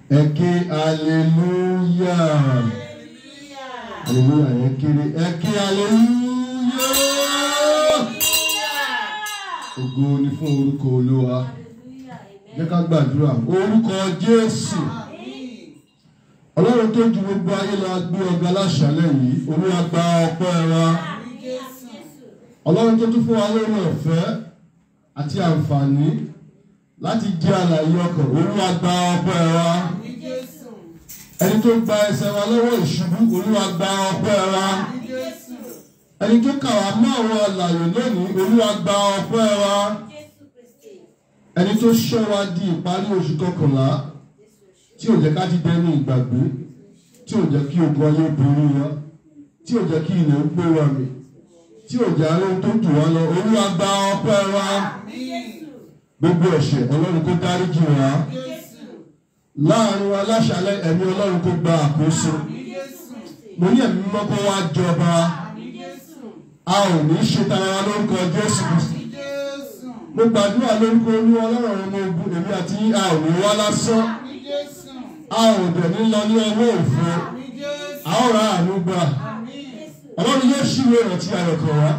Eke hallelujah. Hallelujah. Eke hallelujah. Ògo ni fún orúkọ Olúwa. Jẹ́ ká gbàdúrà. Orúkọ Jésù. Ọlọ́run tó ju gbogbo ayé lọ gbé ọ̀gá láṣálẹ́ yìí. Olúwa gba ọpẹ́ wa. Ọlọ́run tó tún fún wa lórí ọ̀fẹ́ àti àǹfààní láti jẹ́ àlàyé ọkàn. Olúwa gba ọpẹ́ wa. Ẹni tó gba ẹsẹ̀ wa lọ́wọ́ ìṣubú. Olúwa gba ọpẹ́ wa. Ẹni tó kà wá mọ́ àwọn àlàyé lónìí. Olúwa gba ọpẹ́ wa. Ẹni tó ṣọ́ wa di ìparí oṣù kọkànlá tí ò jẹ́ ká ti dẹnu ìgbàgbé, tí ò jẹ́ kí ogun ayé borí wa, tí ò jẹ́ kí ilẹ̀ ń gbé wa mì, tí ò jẹ́ àárẹ̀ tó jù wá lọ. Olúwa gba ọpẹ́ wa. Gbogbo ẹ̀ṣẹ̀ Ọlọ́run kó dáríjì wá. Láàrin wa láṣálẹ́ ẹ̀mí Ọlọ́run kó gba àkóso. Mo ní ẹ̀mí mímọ́ kó wá jọba. A ò ní ṣe tara wa lórúkọ Jésù Kristi. Mo gbàdúrà lórúkọ Olúwa Ọlọ́run ọmọ ogun èmi àti a ò ní wá lásán. A ò dẹ̀ ní lọ ní ọwọ́ òfo. A ó ra àánú gbà. Ọlọ́run yóò ṣíwé ìrántí ayọ̀ kan wá.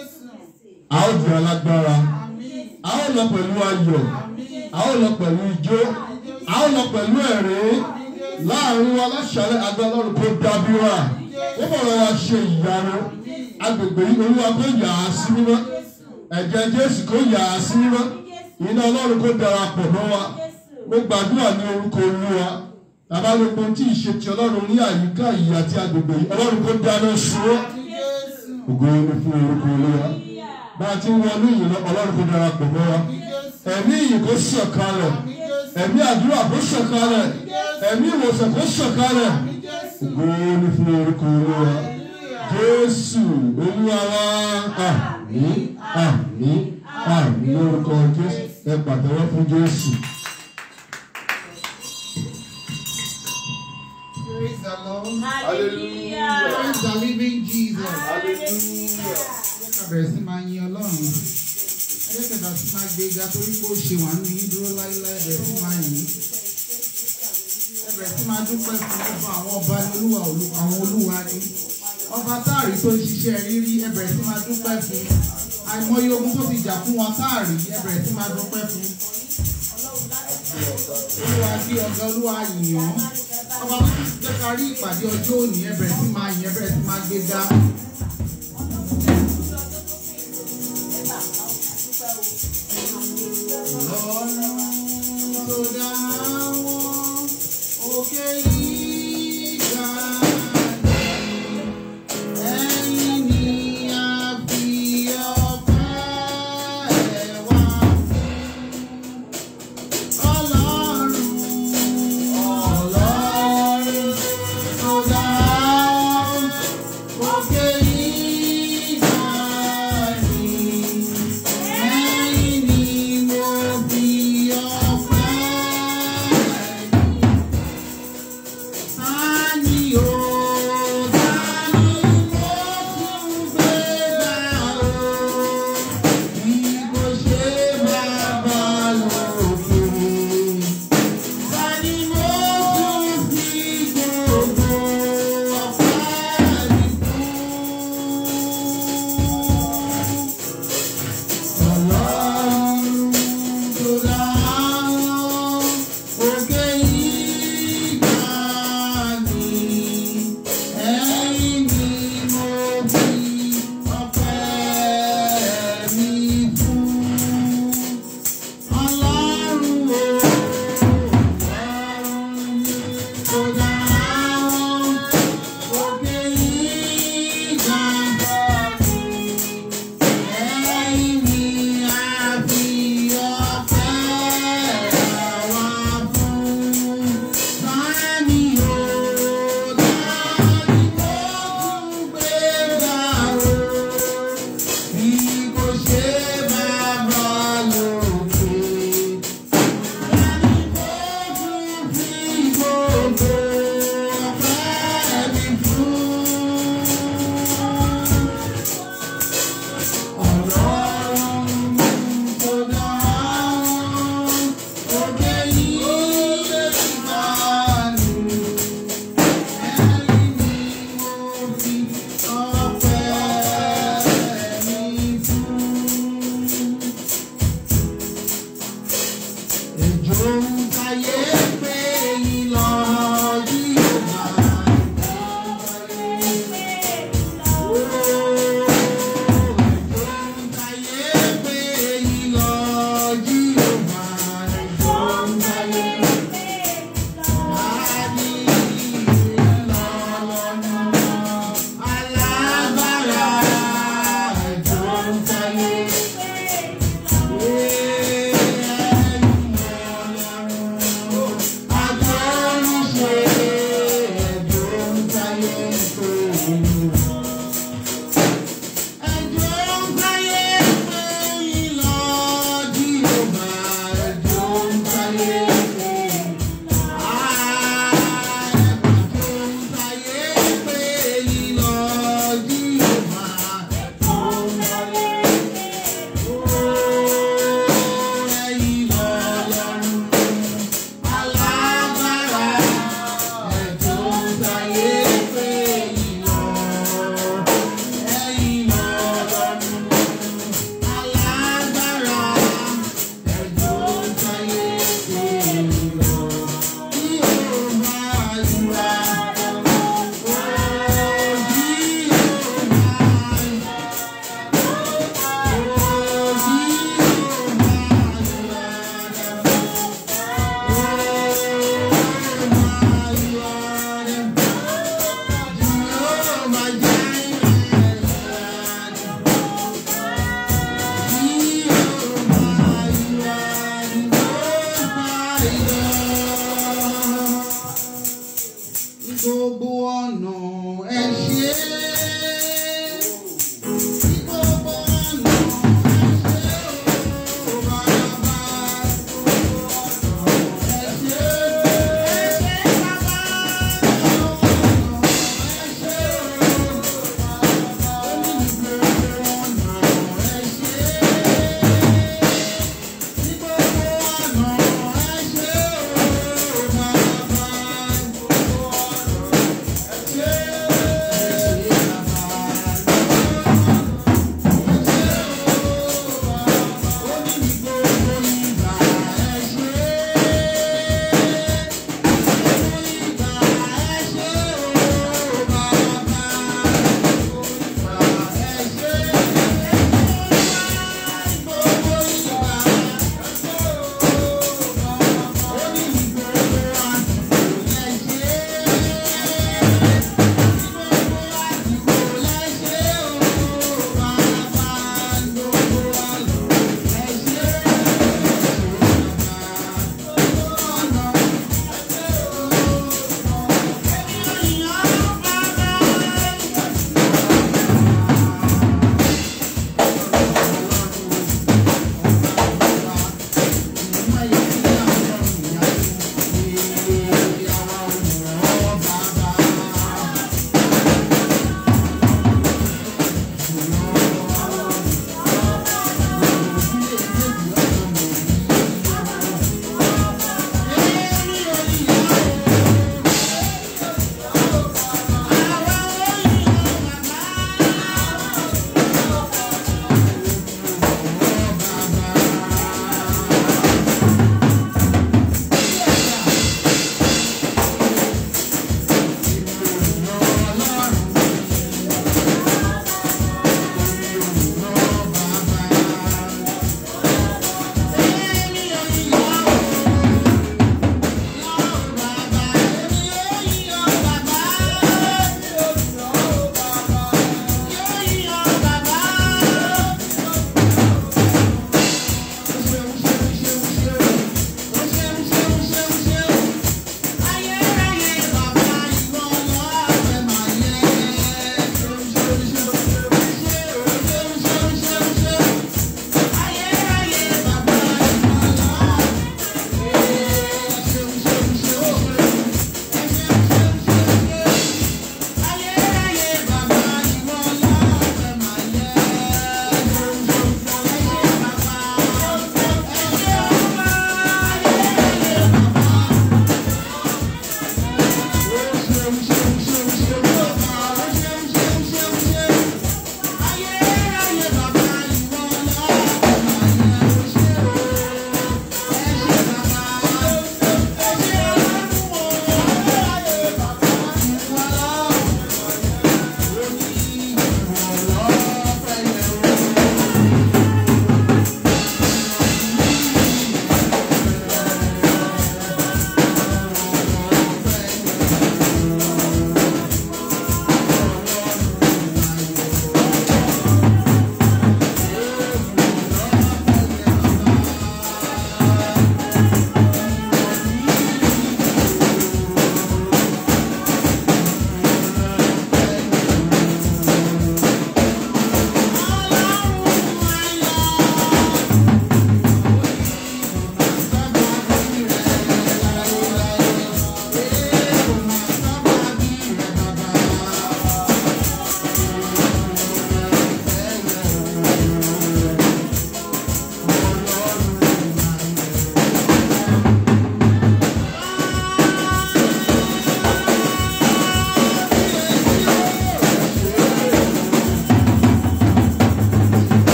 A ó di alágbára. A ó lọ pẹ̀lú ayọ̀. A ó lọ pẹ̀lú ijó. A ó lọ pẹ̀lú ẹ̀rín. Láàrin wa láṣálẹ́ agbára Ọlọ́run kó dábìrà. Ó bọ̀rọ̀ wa ṣe ìyanu. Agbègbè yìí Olúwa kó yà á sí mímọ́. Ẹ̀jẹ̀ Jésù kó yà á sí mímọ́. Iná Ọlọ́run kó darapọ̀ mọ́ wa. Mo gbàdúrà ní orúkọ Olúwa. Bàbá gbogbo tí ìṣe ti Ọlọ́run ní àyíká yìí àti agbègbè yìí. Ọlọ́run kó dáná sun. Ògo ni fún orúkọ Olúwa. Bá a ti ń wọnú ìyìn lọ, Ọlọ́run kó darapọ̀ mọ́ wa. Ẹ̀mí ìyìn kó sọ̀kalẹ̀. Ẹ̀mí àdúrà kó sọ̀kalẹ̀. Ẹ̀mí ìwòsàn kó sọ̀kalẹ̀. Ògo ni fún orúkọ Olúwa. Jésù Olúwa wa. Àmín, àmín, àmín lórúkọ Jésù. Ẹ pàtẹ́wọ́ fún Jésù. Praise the Lord. Hallelujah. Praise the living Jesus. Hallelujah. Ẹ ká bẹ̀rẹ̀ sí máa yin Ọlọ́run. Ẹ ká bẹ̀rẹ̀ sí máa gbé ga torí kó ṣe wà ní dúró láíláí bẹ̀rẹ̀ sí máa yìn. Ẹ bẹ̀rẹ̀ sí máa dúpẹ́ fún ọba àwọn ọba ní Olúwa àwọn olúwa ni. Ọba táàrí tó ń ṣiṣẹ́ rírí ẹ bẹ̀rẹ̀ sí máa dúpẹ́ fún. Àìmọye ogun tó ti jà fún wọn táàrí ẹ bẹ̀rẹ̀ sí máa dúpẹ́ fún. Olúwa bí ọ̀gá Olúwa yìnyín. Ọba tó ti jẹ́ ká rí ìpàdé ọjọ́ òní ẹ bẹ̀rẹ̀ sí máa yìn ẹ bẹ̀rẹ̀ sí máa gbé ga. Ọlọ́run tó dá wọn òkè yìí ga ni ẹ̀yin ni a fi ọpẹ́ wá fún. Ọlọ́run tó dá wọn òkè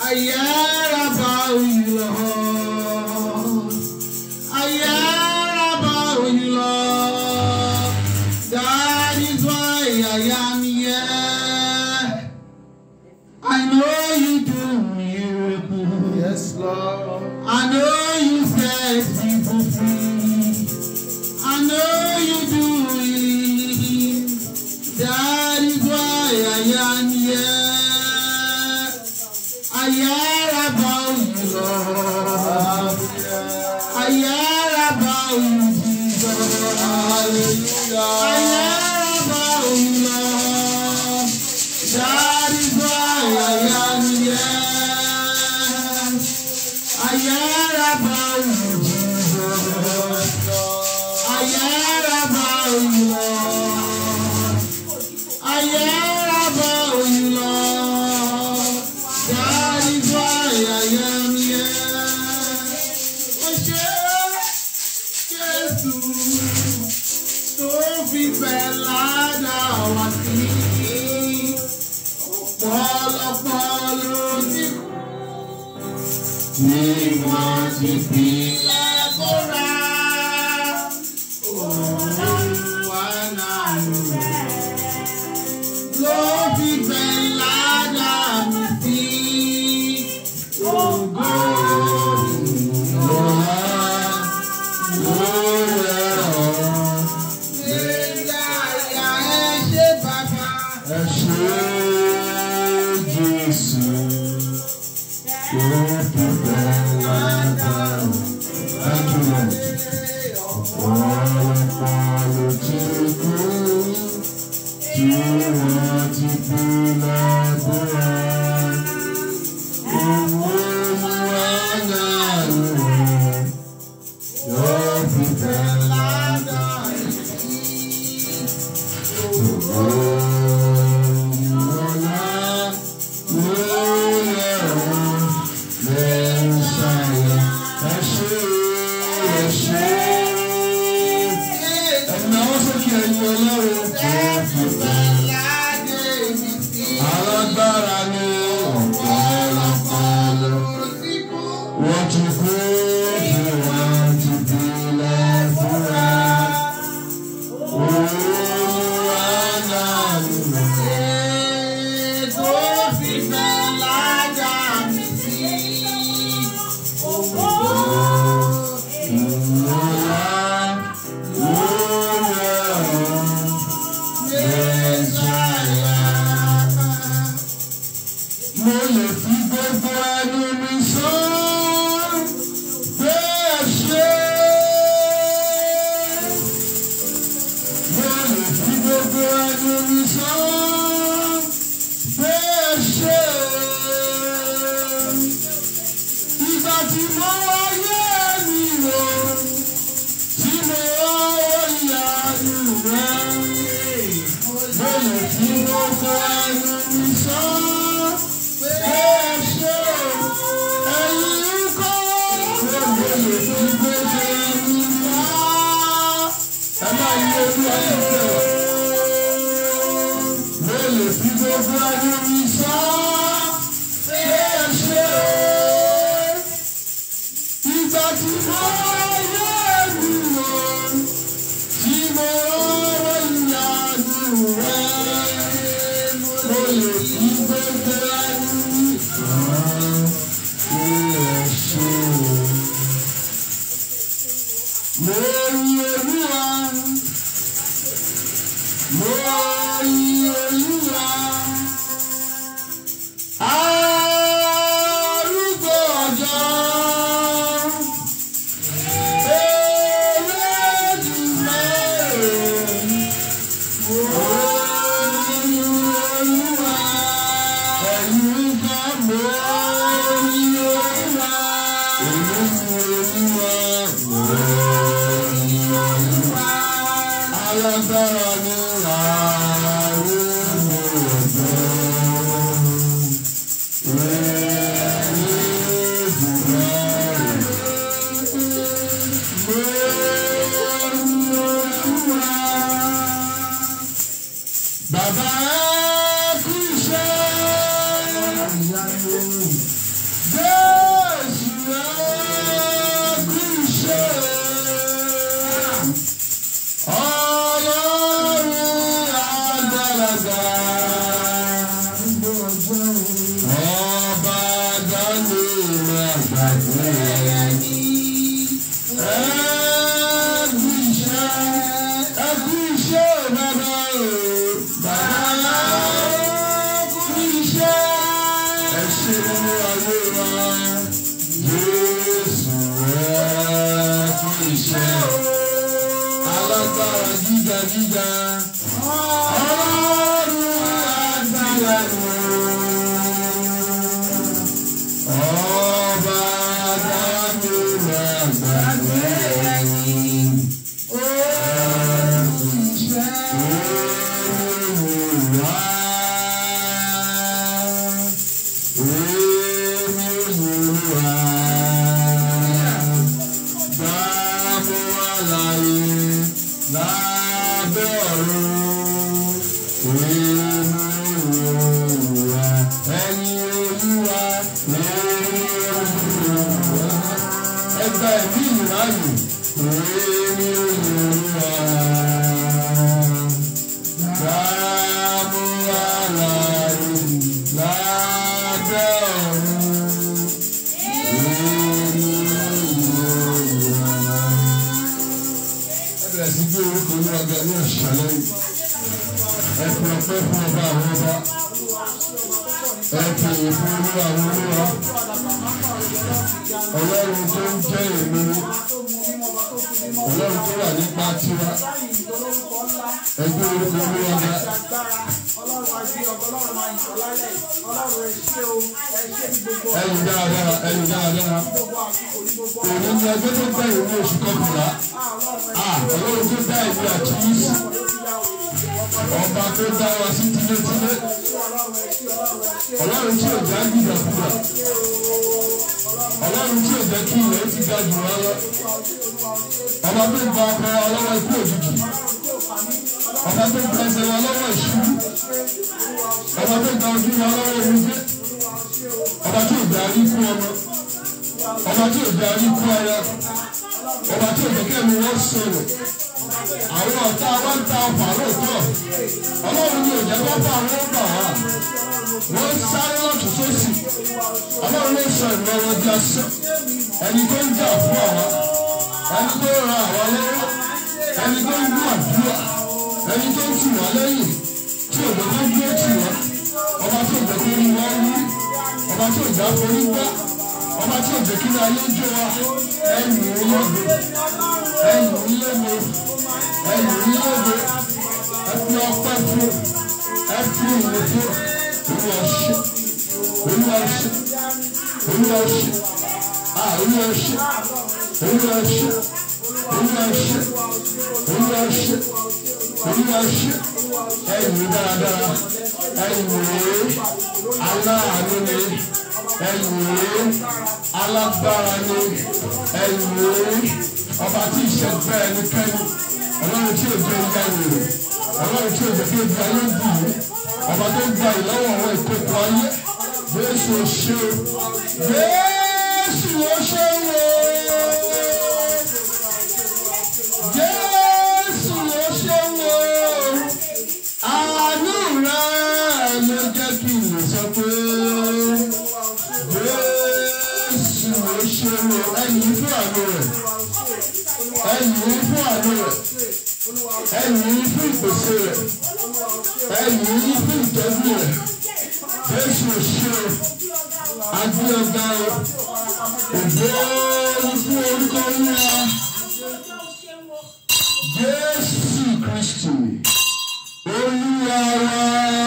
I hear about you, Lord. I hear about you, Lord. That is why I am here. I know you do miracles. Yes, Lord. I know you set people free. I know you do healing. That is why I am here. I hear about you, Lord. I hear about you, Jesus. Hallelujah. I hear about you, Lord. That is why I am here. I hear about you, Jesus. I hear about you, Lord. I hear about you, Lord. That is why I am here. Oh, Jesus, tó fi fẹ́ ládà wá sí. Ọ̀pọ̀lọpọ̀ ló ti kú. Ní wọ́n ti fi lẹ́kọ̀ọ́ra. Olúwa náà rẹ̀. Ló fi fẹ́ ládà mí sí. Ògo ìlọ́lá lórí ẹ̀rọ. Gbẹ̀ngà àyà ẹ ṣé bàbá. Ẹ ṣé Jésù, tó fi fẹ́ lágbára. Thank you, Lord. Ọ̀pọ̀lọpọ̀ ló ti kú, tí wọ́n ti fi lágbára. Olúwa náà rẹ̀, yóò fi fẹ́ lágbára. Alágbára ni ọ̀pọ̀lọpọ̀ lọ. Wọ́n ti kú tí wọ́n ti fi lẹ́fúnra. Olúwa náà rẹ̀. Tó fi fẹ́ ládà mí sí. Ògo Mo lè fi gbogbo ẹnu mi sọ bẹ́ẹ̀ ṣe. Mo lè fi gbogbo ẹnu mi sọ bẹ́ẹ̀ ṣe. Ìgbà tí mo wáyé mi wò, tí mo ìyanu rẹ̀. Mo lè fi gbogbo ẹnu mi sọ. Arúgbó ọjọ́, nínú ayé wa. Jésù ẹ kú iṣẹ́ alágbára gíga gíga. Ọlọ́run àgbàyanu. Ọba dájú àgbàgbé ẹ̀yìn. Ó kú iṣẹ́ olùwà. Ọlọ́run tó ń jẹ́ èmi ni Ọlọ́run tó wà nípa tiwa ẹgbẹ́ orúkọ Olúwa ga. Ẹ̀yin dáadáa ẹ̀yin dáadáa òní ni ẹgbẹ́ tó gbẹ̀yìn ní oṣù kọkànlá. Ọlọ́run tó dá ìwé àti yíṣu ọba tó dá wa sí tilétilé. Ọlọ́run tí ò já gbìdàgbìdà. Ọlọ́run tí ò jẹ́ kí ilẹ̀ ti ga jù wá lọ. Ọba tó gba ọkọ wa lọ́wọ́ ikú òjijì. Ọba tó gba ẹsẹ̀ wa lọ́wọ́ ìṣubú. Ọba tó gba ojú wa lọ́wọ́ omijé. Ọba tí ò darí ikú ọmọ. Ọba tí ò darí ikú aya. Ọba tí ò jẹ́ kí ẹ̀mí wọ́n sọ̀rọ̀. Àwọn ọ̀tá wa ń ta ọfà lóòótọ́. Ọlọ́run ni ò jẹ́ kó fà wọ́n bà wá. Wọ́n sáré lọ́tún sósì. Ọlọ́run ló sọ ìmọ̀ wọn di asán. Ẹni tó ń jà fún àwa. Ẹni tó ń ran àwa lọ́wọ́. Ẹni tó ń gbọ́ àdúrà. Ẹni tó ń tì wá lẹ́yìn. Tí òjò tó ń gbé tì wá. Ọba tí òjò tó ń wá wí. Ọba tí òjò àforí gbá. Ọba tí òjò kí ni ayé jó wa. Ẹ̀yìn ológo. Ẹ̀yìn ológo. Ẹ̀yìn ológo. Ẹ fi ọpẹ́ fún. Ẹ fi ìwé fún. Olúwa ṣe. Olúwa ṣe. Olúwa ṣe. Olúwa ṣe. Olúwa ṣe. Olúwa ṣe. Olúwa ṣe. Olúwa ṣe. Ẹ̀yin dáradára. Ẹ̀yin rèé aláàánú ni. Ẹ̀yin rèé alágbára ni. Ẹ̀yin rèé ọba tí ìṣẹ́gbẹ́ ẹnikẹ́ni. Ọlọ́run tí ò jẹ́ ìyá ìrè. Ọlọ́run tí ò jẹ́ kí ebi ayé dì í. Ọba tó gba ìlọ́wọ́ àwọn ìkókò ayé. Jésù ṣe o. Jésù ṣe o. Jésù ṣe o. Àánú rẹ̀ ló jẹ́ kí n sọ pé Jésù ṣe o. Ẹ̀yin fún àánú rẹ̀. Ẹ̀yin fún àánú rẹ̀. Ẹ̀yin fún ìpèsè rẹ̀. Ẹ̀yin fún ìtọ́jú rẹ̀. Jésù ṣe o. Agbẹ́ọ̀gá o. Ògbó fún orúkọ Olúwa. Jésù Kristi. Olúwa wa.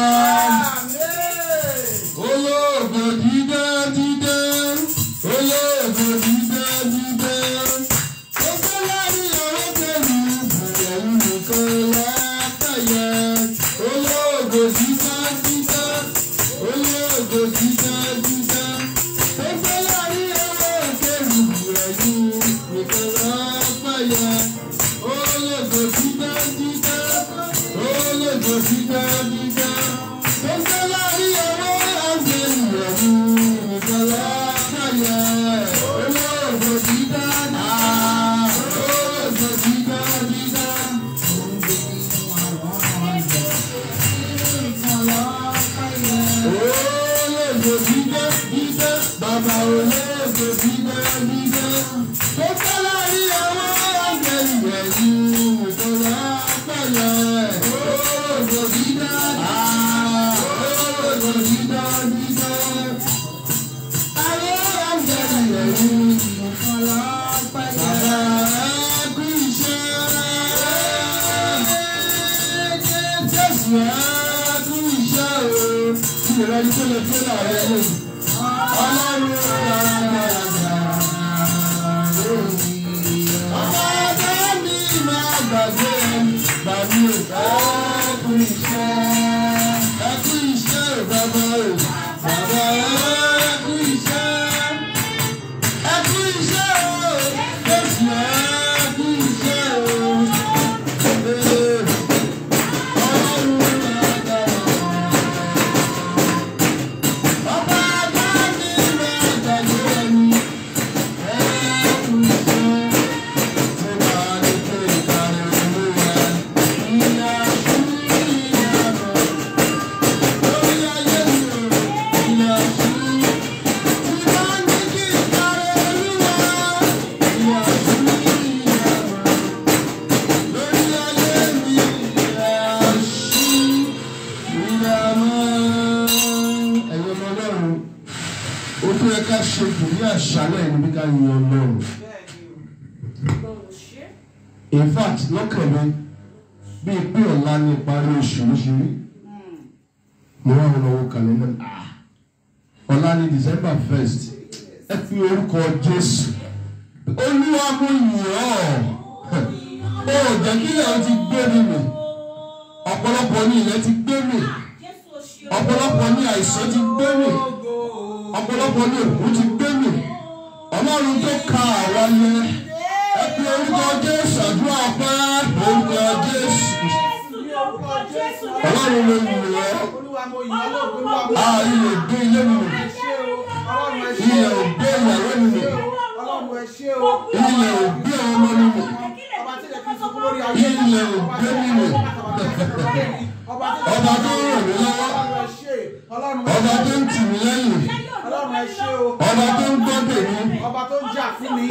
Olóògbé dídá dídá. Olóògbé dídá dídá. Ọgbẹ́ láàrin àwọn kẹ́lù bùrẹ̀ nìkan látàyà. Olóògbé dídá dídá. Olóògbé dídá dídá. Ọgbẹ́ láàrin àwọn kẹ́lù bùrẹ̀ nìkan látàyà. In fact, lọ́kàn mi bíi pé ọ̀la ní ìparí oṣù lóṣèlú mo wá wọn lọ́wọ́ kàlẹ́ndà ọ̀la ní December 1st ẹ fi orúkọ Jésù Olúwa mo yìn ọ́ ó jẹ́ kí ilẹ̀ ti gbé mi mì ọ̀pọ̀lọpọ̀ ní ilẹ̀ ti gbé mi ọ̀pọ̀lọpọ̀ ní àìsàn ti gbé mi ọ̀pọ̀lọpọ̀ ní òkú ti gbé mi Ọlọ́run tó ka àwa yẹ ẹ fi orúkọ Jésù àdúrà ọpẹ́ orúkọ Jésù Ọlọ́run ló yìn ọ́ ilẹ̀ gbé ilé mi mì ilẹ̀ ò gbé ìyàwó mi mì ilẹ̀ ò gbé ọmọ mi mì ilẹ̀ ò gbé mi mì ọba tó ràn mí lọ́wọ́ ọba tó ń tì mí lẹ́yìn ọba tó ń gbọ́ tèmi ọba tó ń jà fún mi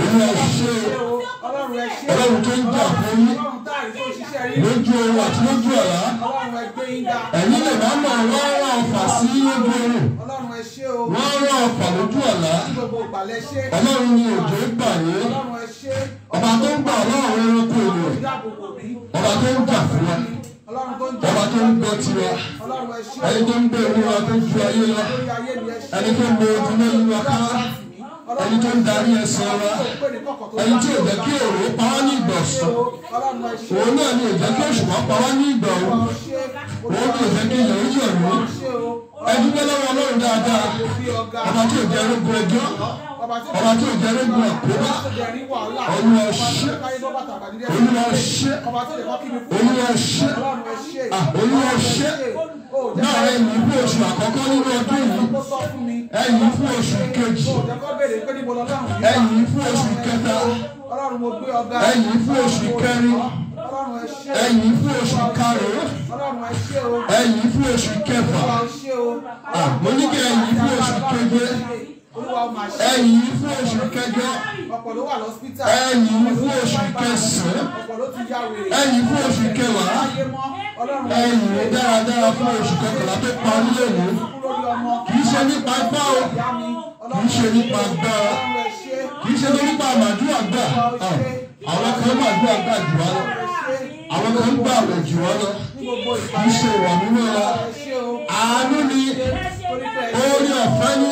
Ọlọ́run tó ń jà fún mi lójú oorun àti lójú ọ̀la ẹ̀yin lè má mọ̀ wọ́n rán ọfà sí lójú oorun wọ́n rán ọfà lójú ọ̀la Ọlọ́run ni òjò ń bà yín ọba tó ń gbà Ọlọ́run ẹranko ènìyàn ọba tó ń jà fún wa ọba tó ń gbọ́ tiwa ẹni tó ń gbé ìwúra tó ń ju ayé lọ ẹni tó ń gbé ojúmọ́ yín wa ká ẹni tó ń darí ẹsẹ̀ wa ẹni tí ò jẹ́ kí òòrùn pa wá ní ìgbà ọ̀sán òun náà ni ò jẹ́ kí òṣùpá pa wá ní ìgbà òru òun ni ò jẹ́ kí ilẹ̀ ó yọ̀ ní ẹni pé lọ́wọ́ Ọlọ́run dáadáa ọba tí ò jẹ́ rógun ẹjọ́ ọba tí ò jẹ́ rógun àkóbá Olúwa ṣé Olúwa ṣé Olúwa ṣé Olúwa ṣé náà ẹ̀yìn fún oṣù àkọ́kọ́ nínú ọdún yìí ẹ̀yìn fún oṣù kejì ẹ̀yìn fún oṣù kẹta ẹ̀yìn fún oṣù kẹrin ẹ̀yìn fún oṣù karùn-ún ẹ̀yìn fún oṣù kẹfà mo ní kí ẹ̀yìn fún oṣù keje ẹ̀yìn fún oṣù kẹjọ ẹ̀yìn fún oṣù kẹsàn-án ẹ̀yìn fún oṣù kẹwàá ẹ̀yìn dáradára fún oṣù kọkànlá tó parí lónìí kì í ṣe nípa ipá o kì í ṣe nípa agbára kì í ṣe nípa àmàdúrà gbà àwọn kan màdúrà gbà jù wá lọ àwọn kan gbà àwẹ̀ jù wá lọ kì í ṣe ìwà mímọ́ wa àánú ni orí ọ̀fẹ́ ní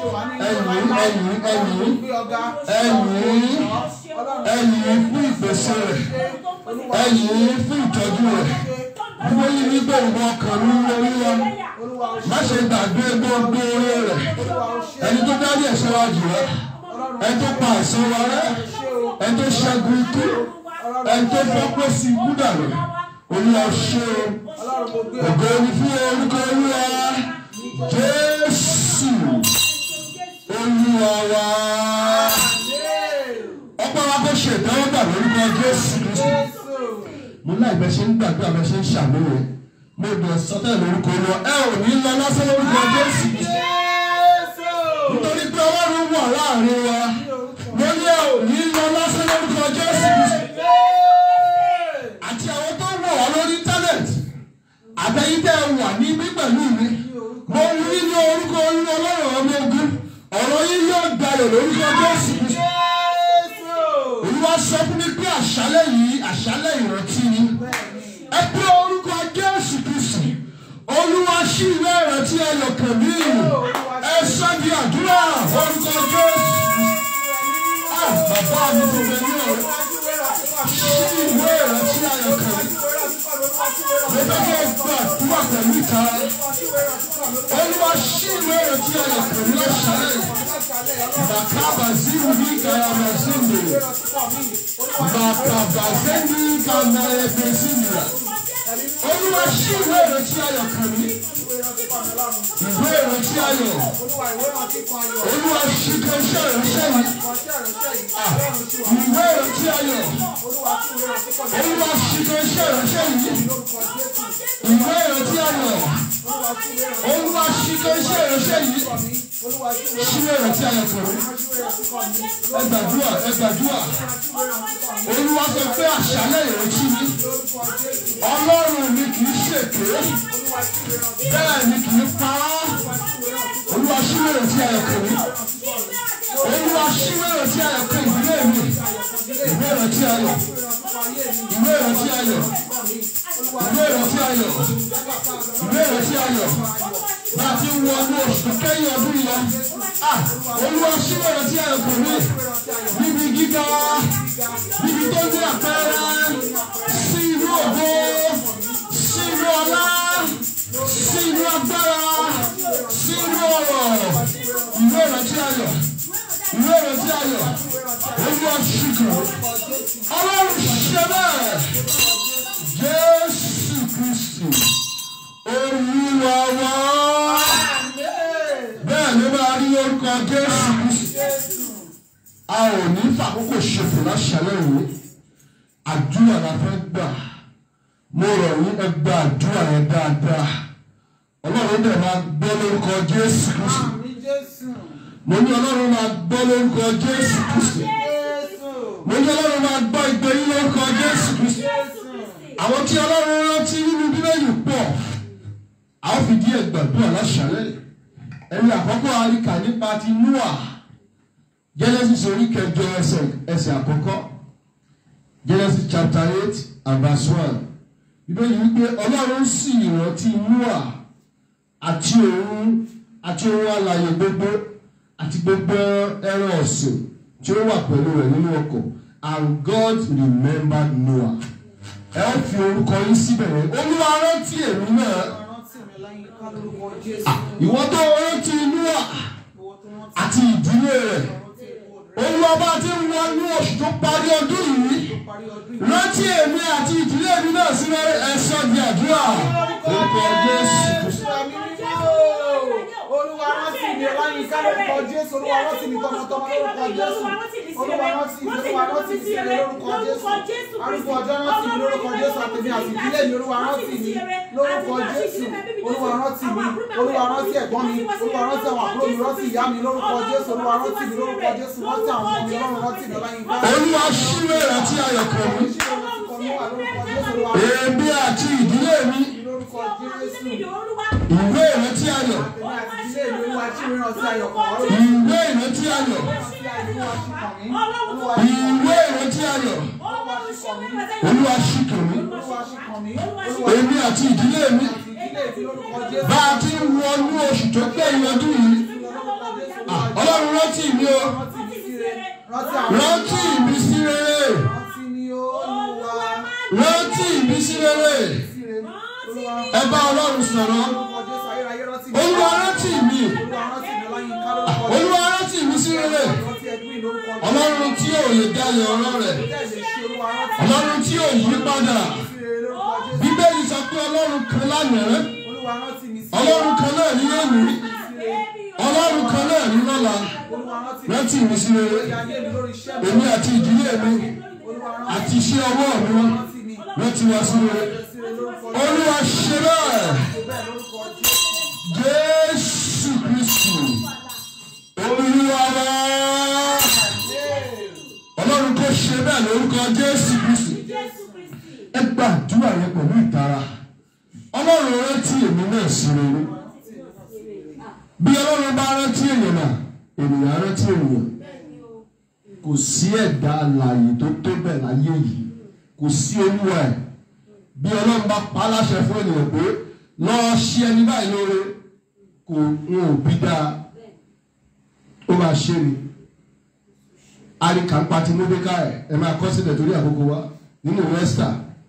ẹ̀yìn fún ìpèsè rẹ̀ ẹ̀yìn fún ìtọ́jú rẹ̀ wọ́n yí nígbà ìwọ kan ní orí wa má ṣe gbàgbé gbogbo orí rẹ̀ ẹni tó dárí ẹ̀ṣẹ̀ wa jù wá ẹni tó pa àìsàn wa rẹ́ ẹni tó ṣẹ́gun ikú ẹni tó fọ́pọ́ sí ikú dànù Olúwa ṣé ògo ni fún orúkọ Olúwa Jésù Olúwa wa ọ̀pọ̀ wa kò ṣe ìtẹ́wọ́gbà lórúkọ Jésù mo láì bẹ ṣe ń gbàgbé àbẹ ṣe ń ṣàmúlò mo dùn sọtẹ́ lórúkọ Olúwa ẹ ò ní lọ lásán lórúkọ Jésù nítorí pé Ọlọ́run wà láàrin wa mo ní ẹ ò ní lọ lásán lórúkọ Jésù àti àwọn tó wọ̀ ọ́ lórí íńtánẹ́ẹ̀tì àtẹ̀yìntẹ́ wà ní bí pẹ̀lú mi mo wí ní orúkọ Ọlọ́run ọmọ ogun ọ̀rọ̀ yìí yóò dayọ̀ lórúkọ Jésù Kristi. Olúwa sọ fún mi pé àṣálẹ́ yìí àṣálẹ́ ìrántí ni. Ẹ pé orúkọ Jésù Kristi. Olúwa ṣí ìwé ìrántí ayọ̀ kàn mí. Ẹ sọ di àdúrà orúkọ Jésù. Bàbá mi tó bẹ ní ọ̀rẹ́. Ṣí ìwé ìrántí ayọ̀ kàn mí. Mo fẹ́ kí ẹ gbàdúrà pẹ̀lú ìtara. Olúwa ṣí ìwé ìrántí ayọ̀ kàn mí lọ́sàálẹ̀. Bàkàbà sí ìwé ìkàràmà sí ìwé. Bàkàbà sẹ́ni kàmà ẹgbẹ́ sí ìwé. Olúwa ṣí ìwé ìrántí ayọ̀ kàn mí. Ìwé ìrántí ayọ̀. Olúwa ṣí kan iṣẹ́ ìránṣẹ́ yìí. Ìwé ìrántí ayọ̀. Olúwa ṣí kan iṣẹ́ ìránṣẹ́ yìí. Ìwé ìrántí ayọ̀. Olúwa ṣí kan iṣẹ́ ìránṣẹ́ yìí. Ṣí ìwé ìrántí ayọ̀ kàn mí. Ẹ gbàdúrà, ẹ gbàdúrà. Olúwa sọ pé àṣálẹ́ ìrántí mi. Ọlọ́run mi kì í ṣèké. Bẹ́ẹ̀ ni kì í pa á. Olúwa ṣí ìwé ìrántí ayọ̀ kàn mí. Olúwa ṣí ìwé ìrántí ayọ̀ kàn ìdílé mi. Ìwé ìrántí ayọ̀. Ìwé ìrántí ayọ̀. Ìwé ìrántí ayọ̀. Ìwé ìrántí ayọ̀. Láti wọ ọdún oṣù kẹ́yìn ọdún yìí lọ. Olúwa ṣí ìwé ìrántí ayọ̀ kàn mí. Níbi gíga, níbi tó ní àpẹẹrẹ, sí inú ògo, sí inú ọlá, sí inú agbára, sí inú ọ̀rọ̀. Ìwé ìrántí ayọ̀. Ìwé ìrántí ayọ̀. Olúwa ṣí kàn mí. Ọlọ́run ṣe bẹ́ẹ̀. Jésù Kristi. Olúwa wá. Bẹ́ẹ̀ ló máa rí orúkọ Jésù Kristi. A ò ní fàkókò ṣòfò láṣálẹ́ òní. Àdúrà la fẹ́ gbà. Mo rọ̀ yín ẹ gba àdúrà yẹn dáadáa. Ọlọ́run dẹ̀ máa gbọ́ lórúkọ Jésù Kristi. Mo ní Ọlọ́run máa gbọ́ lórúkọ Jésù Kristi. Mo ní Ọlọ́run máa gbọ́ ìgbé yín lórúkọ Jésù Kristi. Àwọn tí Ọlọ́run rántí nínú Bíbélì pọ̀. A ó fi díẹ̀ gbàdúrà láṣálẹ́. Ẹni àkọ́kọ́ àríkà nípa ti Nóà. Genesis orí kẹjọ ẹsẹ̀ àkọ́kọ́. Genesis chapter 8 and verse 1. Bíbélì wípé Ọlọ́run sì rántí Nóà àti òun àti ohun alààyè gbogbo àti gbogbo ẹran ọ̀sìn tí ó wà pẹ̀lú rẹ̀ nínú ọkọ̀. And God remembered Noah. Ẹ ó fi orúkọ yín síbẹ̀ yẹn. Olúwa rántí èmi náà. Ìwọ tó rántí Noah àti ìdílé rẹ̀. Olúwa bá ti ń wọ inú oṣù tó parí ọdún yìí. Rántí èmi àti ìdílé mi náà sí ẹ̀sọ́ di àdúrà. Orúkọ Jésù. Olúwa rántí mi Ọláyínká lórúkọ Jésù. Olúwa rántí mi tọmọtọmọ lórúkọ Jésù. Olúwa rántí mi lórúkọ Jésù. Arúgbó ọjọ́ rántí mi lórúkọ Jésù àtẹ̀mí àti ìdílé mi. Olúwa rántí mi lórúkọ Jésù. Olúwa rántí mi. Olúwa rántí ẹ̀gbọ́n mi. Olúwa rántí àwọn àbúrò mi. Rántí ìyá mi lórúkọ Jésù. Olúwa rántí mi lórúkọ Jésù. Rántí àwọn ọmọ mi. Ọlọ́run rántí mi Ọláyínká. Olúwa ṣí ìwé ìrántí ayọ̀ kàn mí. Èmi àti ìdílé mi. Ìwé ìrántí ayọ̀. Ìwé ìrántí ayọ̀. Ìwé ìrántí ayọ̀. Olúwa ṣí kàn mí. Èmi àti ìdílé mi. Bá a ti ń wọnú oṣù tó gbẹ̀yìn ọdún yìí. Ọlọ́run rántí mi o. Rántí mi sí rere. Rántí mi sí rere. Ẹ bá Ọlọ́run sọ̀rọ̀. Olúwa rántí mi. Olúwa rántí mi sí rere. Ọlọ́run tí ò lè dalẹ̀ ọ̀rọ̀ rẹ̀. Ọlọ́run tí ò yí padà. Bíbélì sọ pé Ọlọ́run kan lánàá. Ọlọ́run kan náà ní lónìí. Ọlọ́run kan náà ní lọ́la. Rántí mi sí rere. Èmi àti ìdílé mi àti iṣẹ́ ọwọ́ mi rántí wa sí rere. Olúwa ṣe bẹ́ẹ̀. Jésù Kristi. Olúwa wá. Ọlọ́run kò ṣe bẹ́ẹ̀ lórúkọ Jésù Kristi. Ẹ gbàdúrà yẹn pẹ̀lú ìtara. Ọlọ́run rántí èmi náà sí rere. Bí Ọlọ́run bá rántí èèyàn náà, ènìyàn rántí ènìyàn. Kò sí ẹ̀dá alààyè tó tó bẹ̀ láyé yìí. Kò sí olúwa ẹ̀. Bí Ọlọ́run bá pa á láṣẹ fún ènìyàn pé lọ ṣe ẹni báyìí lóore, kò ń ò bí dáa. Ó máa ṣe ni. Àríkà ń pa ti Módékáì, ẹ máa kọ sílẹ̀ torí àkókò wa nínú Ẹ́sítà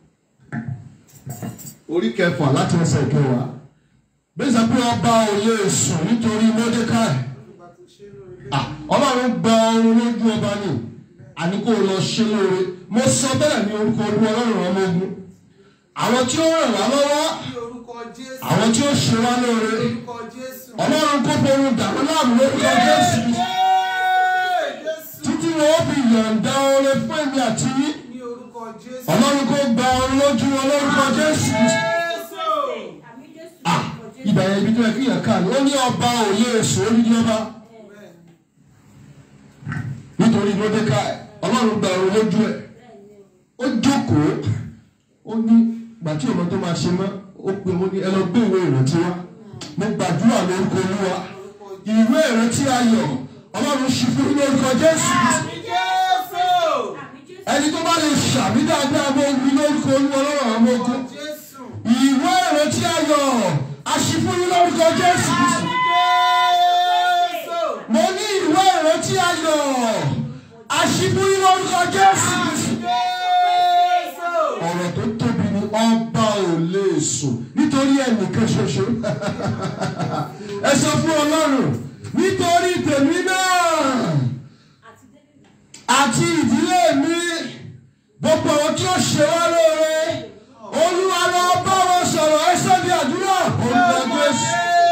orí 6 láti ẹsẹ̀ 9. Bẹ́sẹ̀ pé ọba ò lè sùn nítorí Módékáì. Ọlọ́run gba ọrùn lójú ọba ni, àní kó lọ ṣe lóore. Mo sọ bẹ́ẹ̀ ní orúkọ Olúwa Ọlọ́run ọmọ ogun. Àwọn tí ó ràn wá lọ́wọ́, àwọn tí ó ṣe wá lóore, Ọlọ́run kó borun dàrú láàmú lórúkọ Jésù. Títí wọn ó fi yọ̀ǹda oore fún èmi àti yín. Ọlọ́run kó gba ọrùn lójú wọn lórúkọ Jésù. Ìgbà yẹn ibi tó yẹ kí yẹn ká ní ó ní ọba ò lè sùn orí ní ọba. Nítorí Módékáì, Ọlọ́run gba ọrùn lójú ẹ̀. Ó jókòó, ó ní gbàtí ọmọ tó máa ṣe mọ́, ó pe ó ní ẹ lọ gbé ìwé ìrántí wá. Mo gbàdúrà lórúkọ Olúwa. Ìwé ìrántí ayọ̀, Ọlọ́run ṣí fún lórúkọ Jésù. Ẹni tó bá lè ṣàmì dáadáa mọ́ ogun lórúkọ Olúwa Ọlọ́run àwọn ọmọ ogun. Ìwé ìrántí ayọ̀, aṣífúnni lórúkọ Jésù. Mo ní ìwé ìrántí ayọ̀, aṣífúnni lórúkọ Jésù. Ọ̀rọ̀ tó tóbi ni ọba ò lè sùn nítorí ẹnìkan ṣoṣo. Ẹ sọ fún Ọlọ́run nítorí tèmi náà àti ìdílé mi, gbogbo àwọn tí ó ṣe wá lóore, Olúwa lọ bá wọn sọ̀rọ̀. Ẹ sọ di àdúrà orúkọ Jésù.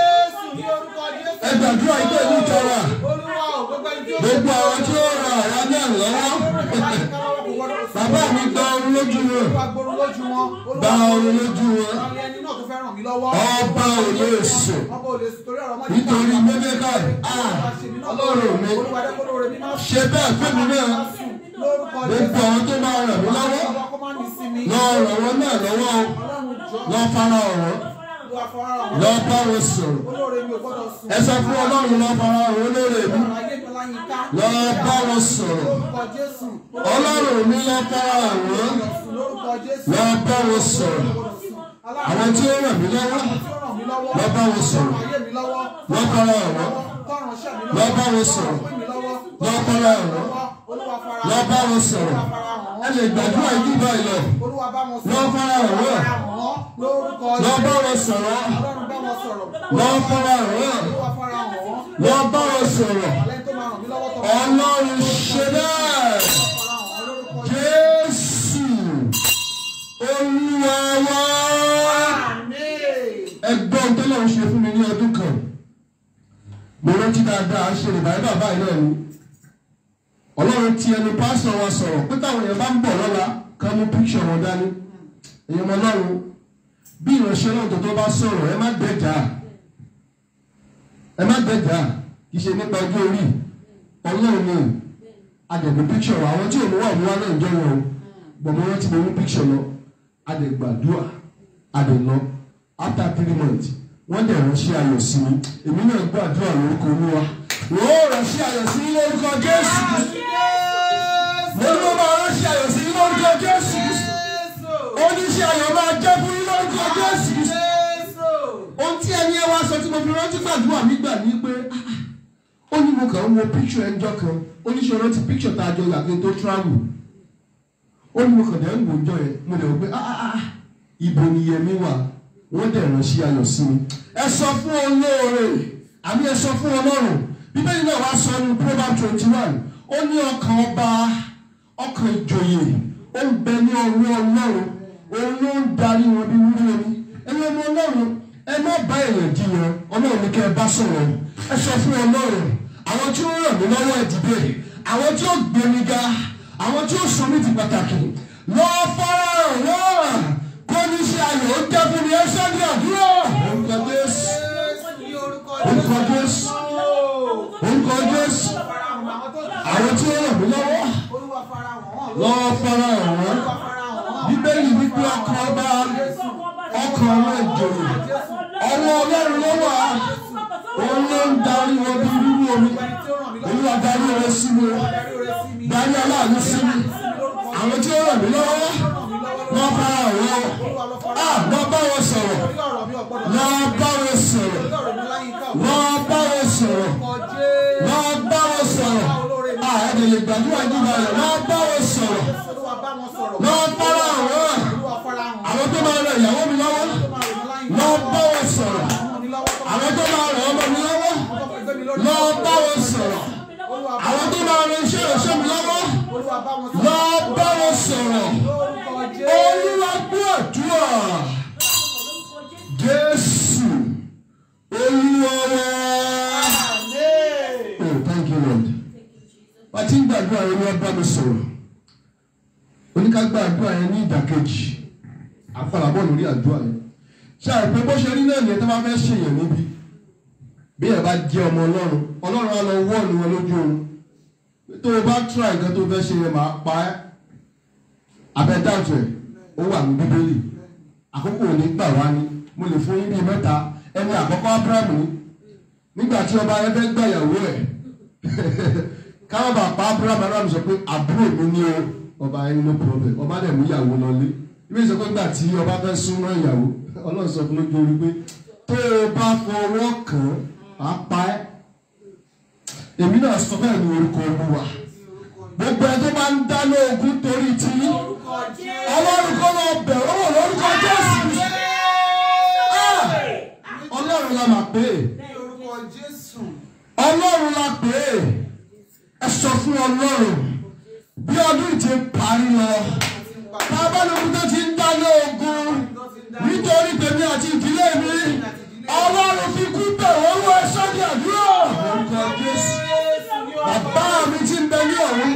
Ẹ gbàdúrà ilé ìlú ìjọba. Gbogbo àwọn tí ó ra àwa náà lọ́wọ́. Bàbá mi gba ọrùn lójú wọn. Gba ọrùn lójú wọn. Ọba ò lè sùn nítorí Módékáì. Ọlọ́run mi ṣe bẹ́ẹ̀ fún mi náà. Gbogbo àwọn tó máa ràn mí lọ́wọ́, lọ ràn wọ́n náà lọ́wọ́, lọ fara ọ̀rọ̀, lọ bá wọn sọ̀rọ̀. Ẹ sọ fún Ọlọ́run lọ fara ọ̀rọ̀ olóore mi, lọ bá wọn sọ̀rọ̀. Ọlọ́run mi lọ fara ọ̀rọ̀, lọ bá wọn sọ̀rọ̀. Àwọn tí ó ràn mí lọ́wọ́, lọ bá wọn sọ̀rọ̀, lọ fara ọ̀rọ̀, lọ bá wọn sọ̀rọ̀, lọ fara ọ̀rọ̀, lọ bá wọn sọ̀rọ̀. Ẹ lè gbàdúrà yìí báyìí lọ. Lọ fara ọ̀rọ̀, lọ bá wọn sọ̀rọ̀, lọ fara ọ̀rọ̀, lọ bá wọn sọ̀rọ̀. Ọlọ́run ṣe bẹ́ẹ̀. Jésù Olúwa wa. Ẹgbọ́n tó lọ́run ṣe fún mi ní ọdún kan. Mo rántí dáadáa ṣe ìbáyé bàbá yìí náà ni. Ọlọ́run ti ẹnu pásítọ̀ wa sọ̀rọ̀ pé táwọn èèyàn bá ń bọ̀ lọ́la ká mú píkṣọ̀ wọn dání. Èèyàn mọ Ọlọ́run bí ìránṣẹ́ náà tó bá sọ̀rọ̀ ẹ má gbẹ̀jà. Ẹ má gbẹ̀jà kì í ṣe nípa ọjọ́ orí. Ọlọ́run ni àdẹ̀gbẹ̀ píkṣọ̀ wa. Àwọn tí òun wà ní wa náà jẹ́ wọn o. Gbọ̀mọ́ wọn ti mọ mú píkṣọ̀ lọ. Àdẹ̀gbàdúà àdẹ̀lọ. After 3 months, wọ́n dẹ̀ ránṣẹ́ ayọ̀ sí mi. Èmi náà gbàdúrà lórúkọ Olúwa. Wọ́n ránṣẹ́ ayọ̀ sí lórúkọ Jésù. Mo ní wọ́n máa ránṣẹ́ ayọ̀ sí lórúkọ Jésù. Oníṣẹ́ ayọ̀ máa jẹ́ fún lórúkọ Jésù. Ohun tí ẹni ẹ wá sọ tí mo fi rántí gbàdúrà nígbà ní pé ó ní mo kàn ń wo picture ẹjọ́ kan. Oníṣẹ́ rántí picture tá a jọ yàgbé tó travel. Ó ní mo kàn dẹ̀ ń wò jọ yẹn. Mo dẹ̀ wò pé ibo ni Yẹmí wà. Wọ́n dẹ̀ ránṣẹ́ ayọ̀ sí mi. Ẹ sọ fún olóore àbí ẹ sọ fún Ọlọ́run. Bíbélì náà wá sọ ní Proverbs 21. Ó ní ọkàn ọba, ọkàn ìjòyè, ó ń bẹ ní ọwọ́ Ọlọ́run. Òun ló ń darí wọn bí wúrí omi. Ẹ̀yin ọmọ Ọlọ́run, ẹ má bá èèyàn jiyàn. Ọlọ́run ní kẹ́ ẹ bá sọ̀rọ̀. Ẹ sọ fún Ọlọ́run. Àwọn tí ó ràn mí lọ́wọ́ ẹ dìde. Àwọn tí ó gbé mi ga. Àwọn tí ó sọ mí di pàtàkì. Lọ fara wọn. Kó ní ṣe ayọ̀ ó jẹ́ fún mi. Ẹ sọ ní àdúrà. Orúkọ Jésù. Orúkọ Jésù. Orúkọ Jésù. Àwọn tí ó ràn mí lọ́wọ́. Lọ fara wọn. Bíbélì wípé ọkàn ọba, ọkàn àwọn ìjòyè, ọwọ́ Ọlọ́run ló wà. Òun ló ń darí wọn bí rírú omi. darí rẹ sí mi darí aláàánú sí mi àwọn tí ó ràn mí lọ́wọ́ wọ́n bá àwọn wọ́n bá wọn sọ̀rọ̀ wọ́n bá wọn sọ̀rọ̀ wọ́n bá wọn sọ̀rọ̀ wọ́n bá wọn sọ̀rọ̀ ẹ̀ẹ́dẹ̀ lè gbàdúrà nígbà rẹ̀ wọ́n bá wọn sọ̀rọ̀ wọ́n bá àwọn tó máa ràn ìyàwó mi lọ́wọ́ wọ́n bá wọn sọ̀rọ̀ àwọn tó máa ràn ọmọ mi lọ́wọ́ wọ́n bá wọn sọ̀rọ̀ àwọn tó máa ràn iṣẹ́ ìránṣẹ́ mi lọ́wọ́ wọ́n bá wọn sọ̀rọ̀ Olúwa gbọ́ àdúrà Jésù Olúwa wa. Oh, thank you, Lord. Wàá ti ń gbàdúrà yẹn ní ọba mi sọ̀rọ̀ oníkàgbà àdúrà yẹn ní ìdàkejì àfàlàbọ̀ lórí àdúrà yẹn ṣáà pé bó ṣe rí náà nìyẹn tó bá fẹ́ ṣèyàn níbi bí ẹ bá jẹ́ ọmọ Ọlọ́run á lọ wọ́ọ̀nù wọn lójú oorun tó o bá tíra nǹkan tó fẹ́ ṣe yẹn máa pa ẹ́ abẹ́dàjọ́ ẹ̀ ó wà ní Bíbélì àkókò ò ní gbà wá ní mo lè fún yín bíi mẹ́ta ẹni àkọ́kọ́ Ábúráhámù nígbà tí ọba yẹn fẹ́ gbà ìyàwó ẹ̀ káwọn bá pa Ábúráhámù sọ pé àbúrò mi ní o ọba yẹn no problem ọba dẹ̀ mú ìyàwó lọlé ibi sọ pé gbà tí ọba fẹ́ súnmọ́ ìyàwó Ọlọ́run sọ fún lójú orí pé tó o bá fọwọ́ kàn á pa ẹ́ èmi náà sọ bẹ́ẹ̀ ní orúkọ Olúwa gbogbo ẹ tó bá ń dáná ogun torí tí Ọlọ́run kọ́ lọ bẹ̀rù wò lórúkọ Jésù Ọlọ́run la máa pè é Ọlọ́run la pè é ẹ sọ fún Ọlọ́run bí ọdún ti parí lọ bàbá lókun tó ti ń dáná ogun nítorí tèmi àti ìdílé mi Ọlọ́run fi kú bẹ̀rù owó ẹ̀ṣọ́ ní àdúrà orúkọ Jésù bàbá mi ti ń bẹ ní ọ̀run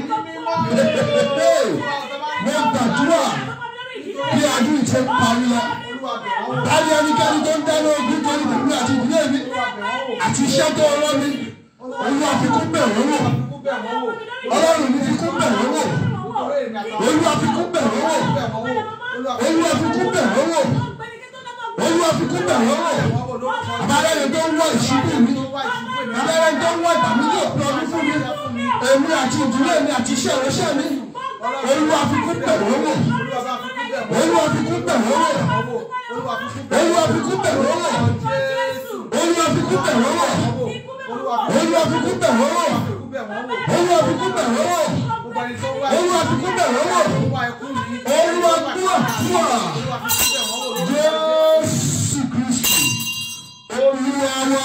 mo gbàdúrà bí ọdún ti parí lọ báyìí ẹnikẹ́ni tó ń dáná ogun torí tèmi àti ìdílé mi àti iṣẹ́ tó rọ́ mi Olúwa fi kú bẹ̀rù owó Ọlọ́run mi fi kú bẹ̀rù owó Olúwa fi kú bẹ̀rù owó Olúwa fi kú bẹ̀rù owó Olúwa fi kú bẹ̀rù owó abẹ́rẹ́ tó ń wọ ìṣubú mi abẹ́rẹ́ tó ń wọ ìbànújẹ́ òpin ọdún fún mi èmi àti ìdílé mi àti iṣẹ́ ìránṣẹ́ mi Olúwa fi kú bẹ̀rù owó Olúwa fi kú bẹ̀rù owó Olúwa fi kú bẹ̀rù owó Olúwa fi kú bẹ̀rù owó Olúwa fi kú bẹ̀rù owó Olúwa fi kú bẹ̀rù owó Olúwa fi kú bẹ̀rù owó Olúwa gbọ́ Jésù Kristi Olúwa wa.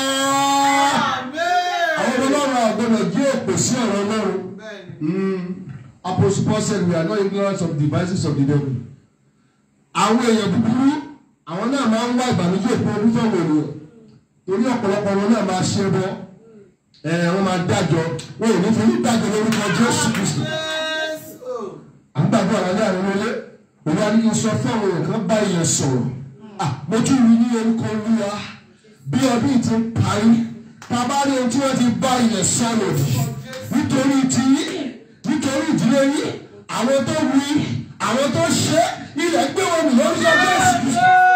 Àwọn Ọlọ́run àgbọ̀dọ̀ jẹ́ òpè sí ọ̀rọ̀ Ọlọ́run. Apostle Paul said we are not ignorant of the devices of the devil. Àwọn èèyàn búburú àwọn náà máa ń wá ìbànújẹ́ òpin ọdún fún àwọn ènìyàn torí ọ̀pọ̀lọpọ̀ wọn náà máa ṣe bọ́ wọ́n máa dájọ́ wọn ò ní fi ní dájọ́ lórúkọ Jésù Kristi. Àgbàdo àlàyé àwọn ilé òun á ní sọ fún àwọn èèyàn kan bá ilẹ̀ sọ̀rọ̀ mo tún rí ní orúkọ Olúwa bí ọdún ti ń parí bàbá ní ohun tí wọ́n ti bá ilẹ̀ sọ̀rọ̀ nítorí tiyín nítorí ìdílé yín àwọn tó wí àwọn tó ṣe ilẹ̀ gbé wọn nù lórúkọ Jésù.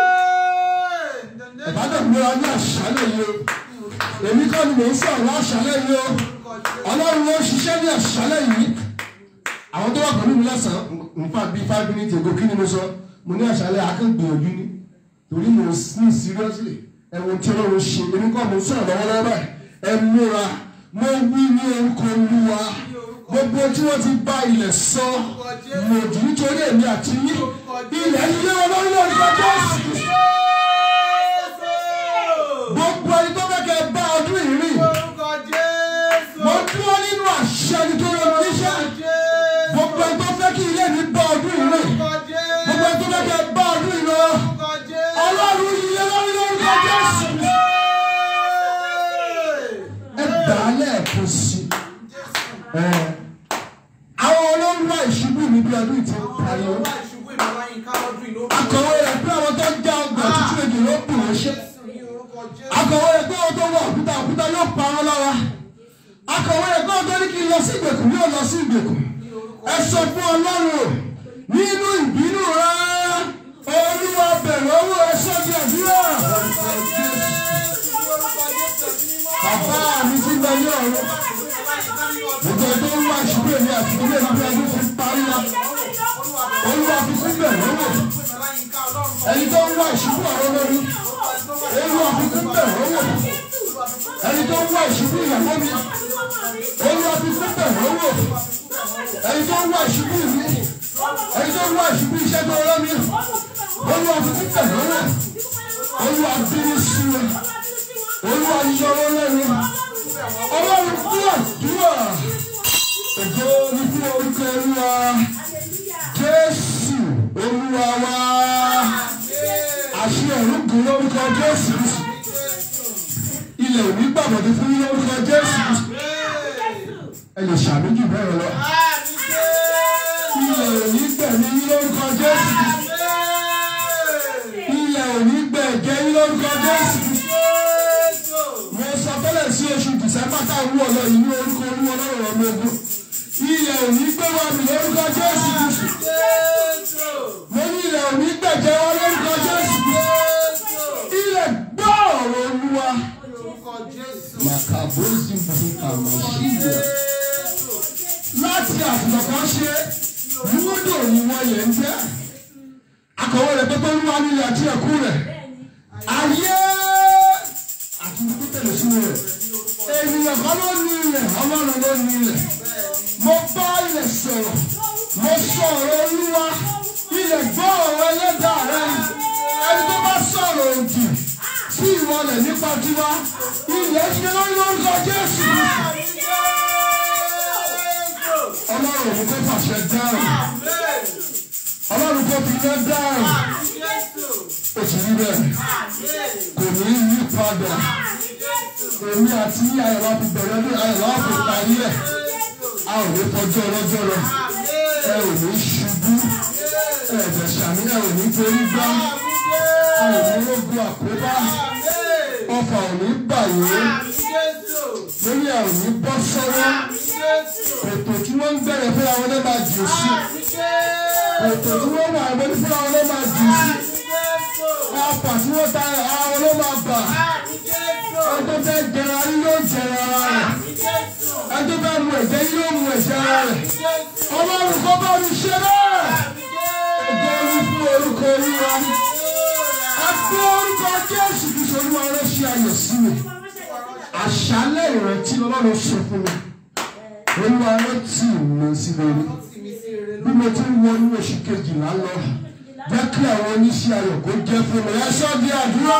Ìbádọ́ múra ní àṣálẹ̀ yìí o èmi kọ́ ni mò ń sọ̀rọ̀ àṣálẹ̀ yìí o Ọlọ́run ló ń ṣiṣẹ́ ní àṣálẹ̀ yìí. Àwọn tó wà pẹ̀lú mi lọ́sàn-án nfa bíi 5 minutes ago kí ni mo sọ mo ní àṣálẹ̀ akẹ́gbìyànjú ni torí mo ní seriously ẹ̀wọ̀n tí Ọlọ́run ṣe èmi kọ́ mo sọ̀rọ̀ lọ́wọ́lọ́wọ́ báyìí ẹ múra mo wí ní orúkọ Olúwa gbogbo tí wọ́n ti bá ilẹ̀ sọ lòdì nítorí èmi àti yín ilẹ̀ yíyé Ọlọ́run lórúkọ Jésù. Gbogbo ẹni tó fẹ́ kẹ́ bá ọdún ìrìn mo dúró nínú àṣẹ nítorí ọmọ níṣẹ́ gbogbo ẹni tó fẹ́ kí ilé mi bá ọdún ìrìn gbogbo ẹni tó fẹ́ kẹ́ bá ọdún ìrìn Ọlọ́run yíyé lórúkọ Jésù. Ẹ gbà á lẹ́ẹ̀kan sí àwọn olóńgbò ìṣubú mi bí ọdún ìtì parí o. Akọ̀wé rẹ̀ pé àwọn tó ń já ọgbà tútù èdè ló bù wọ́n ṣe. Akọ̀wé rẹ̀ pé àwọn tó wọ òkúta yóò pa wọn lára. Akọ̀wé rẹ̀ pé àwọn tó ní kí n lọ sí ìgbèkùn yóò lọ sí ìgbèkùn. Ẹ sọ fún Ọlọ́run nínú ìbínú rẹ̀ Olúwa bẹ̀rù owó ẹ̀ṣọ́ bí àdúrà. Bàbá mi ti lọ ní ọ̀run. gbogbo tó ń wá ìṣubú èmi àti ilé ìlú ọdún fi parí lọ Olúwa fi síbẹ̀ lọ́wọ́ ẹni tó ń wá ìṣubú àwọn olórí Olúwa fi síbẹ̀ lọ́wọ́ ẹni tó ń wá ìṣubú ìyàwó mi Olúwa fi síbẹ̀ lọ́wọ́ ẹni tó ń wá ìṣubú mi ẹni tó ń wá ìṣubú iṣẹ́ tó rẹ́ mi Olúwa fi síbẹ̀ lọ́wọ́ Olúwa bínú sí mi Olúwa yọ ọ́ lẹ́nu Ọlọ́run fún àdúrà ògo ní fún orúkọ Olúwa Jésù Olúwa wa àṣẹ ọ̀run gùn lórúkọ Jésù ilẹ̀ òní gbàgbọ́dé fún lórúkọ Jésù ẹ lè ṣàmójú bẹ́ẹ̀ lọ ilẹ̀ òní gbẹ̀mí lórúkọ Jésù ilẹ̀ òní gbẹ̀jẹ̀ lórúkọ Jésù mo sọ tẹ́lẹ̀ sí oṣù Dìsẹ́mbà táwọn wọ̀ lọ ìlú orúkọ Olúwa lọ́rọ̀ ọmọ ogun ilẹ̀ òní gbé wa mi lórúkọ Jésù mo ní ilẹ̀ òní gbẹ̀jẹ̀ wa lórúkọ Jésù ilẹ̀ gbọ́ ọ̀rọ̀ Olúwa màkàbóòsì bùkà màṣíìlì láti àtìlọ́kọ́ ṣe múdò ni wọ́n yẹ ń jẹ́ akọ̀wé rẹ̀ pé Olúwa nílẹ̀ àti ẹ̀kú rẹ̀ ayé àti ikú tẹ̀lé sínú rẹ̀ ènìyàn kan ló ní ilẹ̀ Ọlọ́run ló ní ilẹ̀ mo bá ilẹ̀ sọ̀rọ̀ mo sọ̀rọ̀ Olúwa ilẹ̀ gbọ́ ọ̀rọ̀ ẹlẹ́dàá rẹ̀ ẹni tó bá sọ̀rọ̀ òdì sí ìwọlẹ̀ nípa tiwa ilẹ̀ ṣe lórúkọ Jésù Ọlọ́run òun kò fàṣẹ dáhùn Ọlọ́run kò fi iná dáhùn ó ti rí bẹ́ẹ̀ kò ní yí padà èmi àti ayọ̀lá fi bẹ̀rẹ̀ ní ayọ̀lá fi parí ẹ̀ a ò ní fọjọ́ ọlọ́jọ́ lọ ẹ ò ní ṣubú ẹ̀jẹ̀ sàmì ẹ ò ní torí gbá a ò ní lógun àkóbá ọfà ò ní bàyè lórí ẹ ò ní bọ́ sọ́wọ́ ètò tí wọ́n ń bẹ̀rẹ̀ fún àwọn ọlọ́mà jù sí ètò tí wọ́n wà lórí fún àwọn ọlọ́mà jù sí ọ̀pá tí wọ́n ta àwọn ọlọ́mà bà ẹjọ́ fẹ́ jẹra yín yóò jẹra rẹ̀ ẹjọ́ fẹ́ mu ẹ̀jẹ̀ yín yóò mu ẹ̀jẹ̀ rẹ̀ Ọlọ́run kó bá mi ṣe bẹ́ẹ̀ ògo orí fún orúkọ Olúwa ẹgbẹ́ orúkọ Jésù kìí ṣe Olúwa rẹ̀ ṣe ayọ̀ sí mi àṣálẹ̀ ìrántí Ọlọ́run ṣe fún mi Olúwa rántí mi sí lórí bí mo ti ń wọnú oṣù kejìlá lọ jẹ́ kí àwọn oníṣẹ́ ayọ̀ kó jẹ́ fún mi ẹ sọ́ di àdúrà.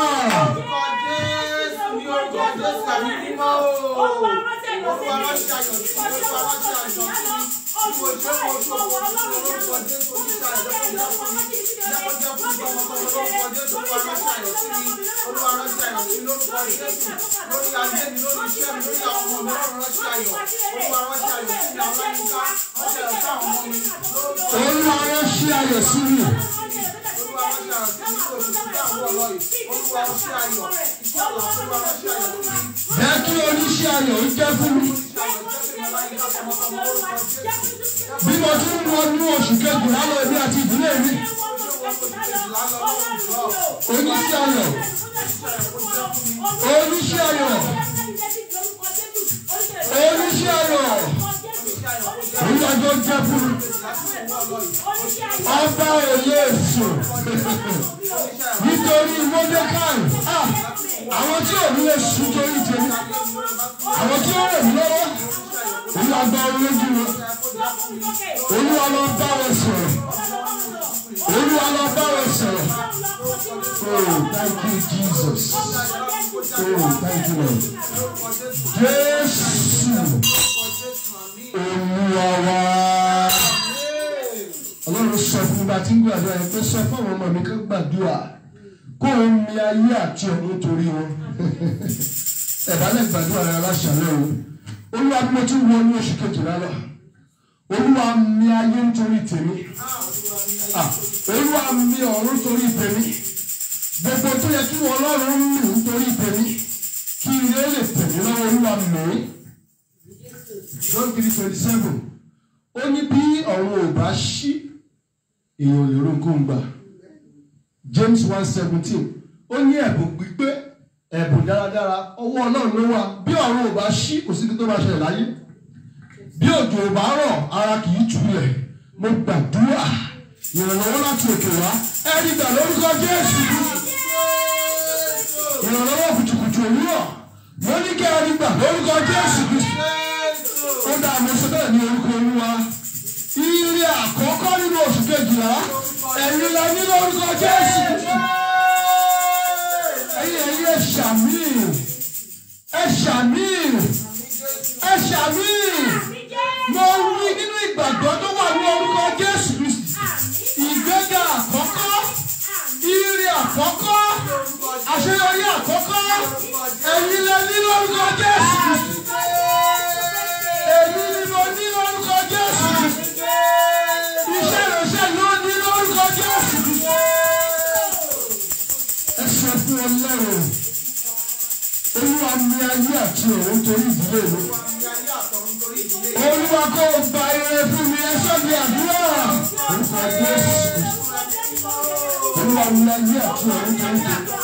Olúwa rán sí ayọ̀ sí mi. Jẹ́ kí oníṣẹ́ ayọ̀ ń jẹ́ fún mi. Bí mo ti ń wọnú oṣù kejìlá lọ ẹbí àti ìdílé mi. Oníṣẹ́ ayọ̀. Oníṣẹ́ ayọ̀. Oníṣẹ́ ayọ̀. Olùwàjọ jẹ́ fún mi. Ọba òye èso. Nítorí Mọ́dékáì. Àwọn tí ò ní lè sùn torí tèmi. Àwọn tí ó rẹ̀ mí lọ́wọ́. Olúwa gba olójú wọn. Olúwa lọ bá wọn sọ̀rọ̀. Olúwa lọ bá wọn sọ̀rọ̀. Oh, thank you, Jesus. Oh, thank you, Lord. Jésù Olúwa wa. Ọlọ́run sọ fún mi bá ti ń gbàdúrà yẹn pé sọ fún àwọn ọmọ mi kan gbàdúrà kó o mi ayé àti ọ̀run torí wọn. Ẹ̀bá lè gbàdúrà rẹ aláṣàlẹ̀ o. Olúwa bí mo ti wọ ní oṣù kejìlá lọ. Olúwa mi ayé nítorí tèmi. Olúwa mi ọ̀run torí tèmi. Gbogbo tó yẹ kí Ọlọ́run mú nítorí tèmi. Kí ilé lè tèmi lọ́wọ́ Olúwa mi. John 3:27. Ó ní bí ọ̀run ò bá ṣí èèyàn ò lè ronkóhun gbà. James 1:17. Ó ní ẹ̀bùn pípé ẹ̀bùn dáradára ọwọ́ Ọlọ́run ló wà bí ọ̀run ò bá ṣí kò sí kí tó bá ṣẹlẹ̀ láyé bí òjò bá rọ̀ ara kì í tulẹ̀ mo gbàdúrà ìrànlọ́wọ́ láti òkè wá ẹni gbà lórúkọ Jésù ìrànlọ́wọ́ kùtùkùtù òwúrọ̀ mo ní kí ẹni gbà lórúkọ Jésù ó dá mo sọ bẹ́ẹ̀ ní orúkọ Olúwa ire àkọ́kọ́ nínú oṣù kejìlá ẹ̀yin la ní lórúkọ Jésù ẹ̀yin ẹ ṣàmì ẹ ṣàmì ẹ ṣàmì mo wí nínú ìgbàgbọ́ tó wà ní orúkọ Jésù Kristi ìgbéga àkọ́kọ́ ire àkọ́kọ́ àṣeyọrí àkọ́kọ́ ẹ̀yin la ní lórúkọ Jésù Kristi èmi ni mo ní lórúkọ Jésù Kristi iṣẹ́ ìránṣẹ́ ló ní lórúkọ Jésù Kristi ẹ sọ fún Ọlọ́run Olúwa mi ayé àti ọ̀run torí ìdílé mi. Olúwa kó o gba ire fún mi ẹsẹ̀ mi àdúrà. Orúkọ Jésù. Olúwa mi ayé àti ọ̀run torí ìdílé mi.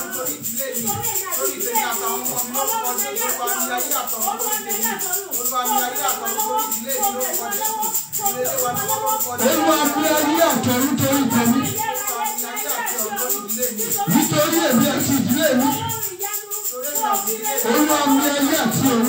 Olúwa mi ayé àti ọ̀run torí tèmi. Nítorí èmi àti ìdílé mi. Olúwa mi ayé àti ọ̀run.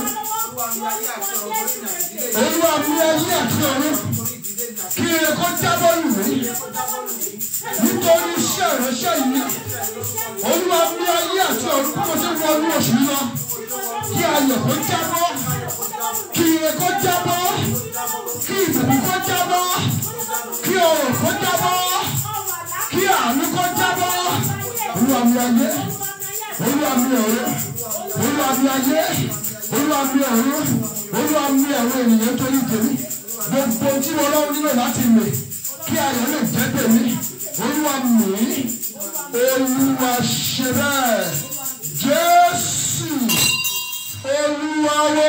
Olúwa mi ayé àti ọ̀run. Kí ire kó jábọ́ lù mí. Nítorí iṣẹ́ ìránṣẹ́ yìí. Olúwa mi ayé àti ọ̀run kí mo ṣe wọnú oṣù lọ. Kí ayọ̀ kó jábọ́. Kí ire kó jábọ́. Kí ìbùkún kó jábọ́. Kí ọrọ̀ kó jábọ́. Kí àánú kó jábọ́. Olúwa mi ayé. Olúwa mi ọ̀run. Olúwa mi ayé. Olúwa mi ọ̀run. Olúwa mi àwọn ènìyàn torí tèmi. Gbogbo tí mo lọ́wọ́ nílò láti mè kí ayọ̀ lè jẹ́ tèmi. Olúwa mi. Olúwa ṣe bẹ́ẹ̀. Jésù. Olúwa wò.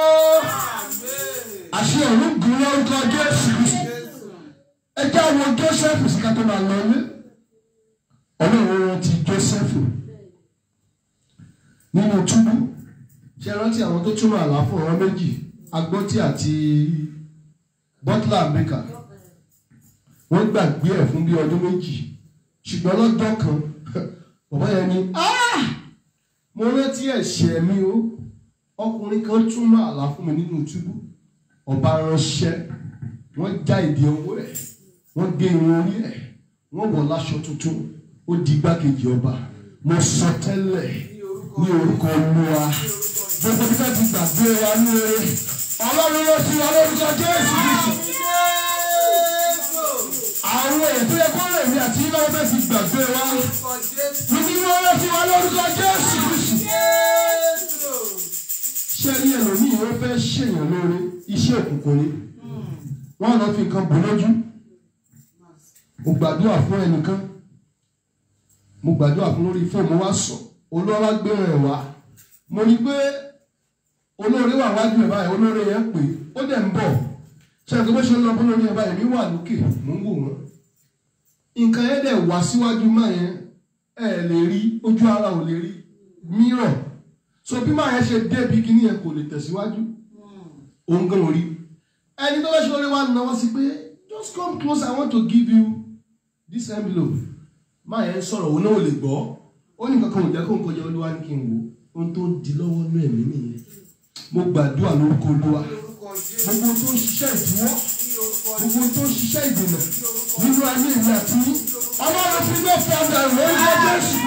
Àṣẹ ọ̀run gùn lórúkọ Jésù. Ẹ jẹ́ àwọn Jósẹ́fù sí ká tó máa lọ ilé. Ọlọ́run ti Jósẹ́fù nínú túbú. Ṣé rántí àwọn tó túmọ̀ àlá fún ọ̀rọ̀ méjì agbọ́tí àti butler maker wọ́n gbàgbé ẹ̀ fún bí ọdún méjì ṣùgbọ́n lọ́jọ́ kan bàbá yẹn ni mo rántí ẹ̀ṣẹ̀ mi o ọkùnrin kan túmọ̀ àlá fún mi nínú túbú ọba ránṣẹ́ wọ́n já ìdí ọwọ́ ẹ̀ wọ́n gé irun orí ẹ̀ wọ́n wọ̀ láṣọ tuntun ó di igbákejì ọba mo sọ tẹ́lẹ̀ ní orúkọ Olúwa gbogbo bí ká ti gbàgbé wa ní eré Ọlọ́run ló sí wa lórúkọ Jésù Kristi àwọn èèyàn tó yẹ kó rè mí àti iná ọbẹ̀ ti gbàgbé wa níbi wọn ló sí wa lórúkọ Jésù Kristi ṣé ní ẹlòmíì wọ́n fẹ́ ṣèyàn lóore iṣẹ́ òkùnkùn ni wọ́n lọ fi nǹkan bò lójú mo gbàdúrà fún ẹnìkan mo gbàdúrà fún lórí fóònù wa sọ Olúwa gbé rẹ̀ wá mo rí pé olóore wà wájú ẹ̀ báyìí olóore yẹn pè ó dẹ̀ ń bọ̀ ṣe àgbẹ̀ bó ṣe ń lọ bó lórí ẹ̀ báyìí mi wà lókè mò ń wò wọ́n nǹkan yẹn dẹ̀ wá síwájú máa yẹn ẹ̀ lè rí ojú ara ò lè rí mírọ̀ so bí máa yẹn ṣe débi kíní yẹn kò lè tẹ̀síwájú òun gan orí ẹni tó bá ṣe lórí wa náwó sí pé just come close I want to give you this envelope máa yẹn sọ̀rọ̀ òun náà ò lè gbọ́ ó ní kankan ò jẹ́ kó ń kọjá Olúwa ní kí n wò ohun tó ń di lọ́wọ́ ní ẹ̀mí nìyẹn mo gbàdúrà lórúkọ Olúwa gbogbo tó ń ṣiṣẹ́ ìdíwọ́ gbogbo tó ń ṣiṣẹ́ ìdènà nínú ayé ìlú àti Ọlọ́run fi ló fi ọ̀dà ìròyìn Jésù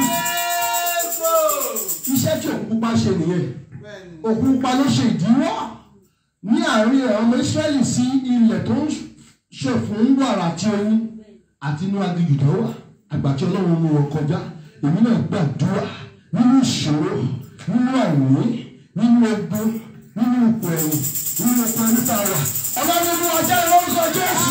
iṣẹ́ tí òkú pupa ṣe nìyẹn òkú pupa ló ṣe ìdíwọ́ ní àárín ọmọ Ísírẹ́lì sí ilẹ̀ tó ń ṣe fún wàrà àti oyin àti inú aginjù tó wà àgbà tí Ọlọ́run mú wọn kọjá èmi náà gbàdúrà nínú ìṣòro nínú àìní nínú ogun nínú ipò ẹ̀yìn nínú ipò nípa wà Ọlọ́run mú ọjà lórúkọ Jésù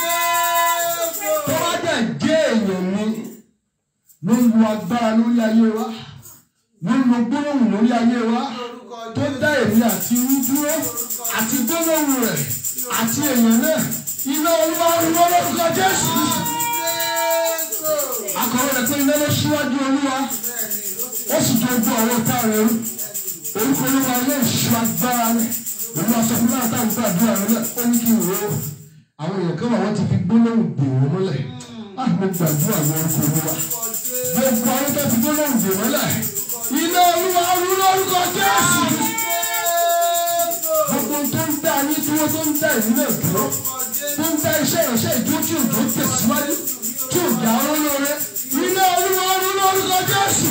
tó wá dẹ̀ jẹ́ èèyàn mi ló ń lo agbára lórí ayé wa ló ń lo gbólóhùn lórí ayé wa tó dá èmi àti irú dúró àti gbólóhùn rẹ̀ àti èèyàn náà iná Olúwa rúwọ́ lórúkọ Jésù akọ̀wé rẹ̀ pé iná ló ṣíwájú Olúwa ó sì tó gbọ́ ọwọ́ tá rẹ̀ rú orúkọ Olúwa yóò ṣú agbára rẹ̀ Olúwa sọ fún láàtà ń gbàdúrà rẹ náà ó ní kí n wò ó àwọn èèyàn kan wà wọ́n ti fi gbólóhùn dè wọ́n mọ́lẹ̀ á mo gbàdúrà lórúkọ Olúwa gbogbo àwọn tó fi gbólóhùn dè mọ́lẹ̀ iná Olúwa rú lórúkọ Jésù gbogbo tó ń dá ní dúró tó ń dá ìlú náà dúró tó ń dá iṣẹ́ ìránṣẹ́ ìdúró tí òjò tẹ̀síwájú tí òjò àwọn olóore iná Olúwa rú lórúkọ Jésù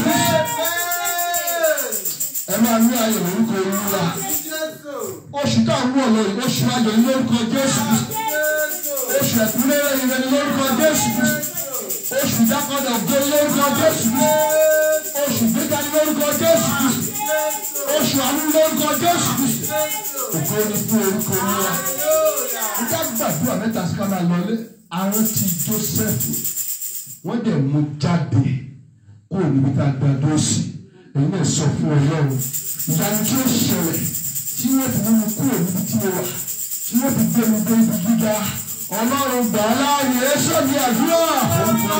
ẹ máa ní ayọ̀ lórúkọ Olúwa oṣù tá à ń wọ̀ lóyún oṣù ayọ̀ ní lórúkọ Jésù oṣù ẹ̀kúnrẹ́rẹ́ ìrẹ́ ní lórúkọ Jésù oṣù ìdápadà ògo ní lórúkọ Jésù oṣù gbéga ní lórúkọ Jésù oṣù àánú lórúkọ Jésù ògo ní fún orúkọ Olúwa nígbà gbàdúrà mẹ́ta sí ká máa lọlé àwọn ti Jósẹ́fù wọ́n dẹ̀ mú jáde kúrò níbi tá a gbàdúrà sí èyí náà sọ fún Ọlọ́run ìyanu tí ó ṣẹlẹ̀ tí wọ́n fi mú mi kúrò níbi tí mo wà tí wọ́n fi gbé mi dé ibi gíga Ọlọ́run gbà á láàyè ẹ̀ṣọ́ mi àdúrà orúkọ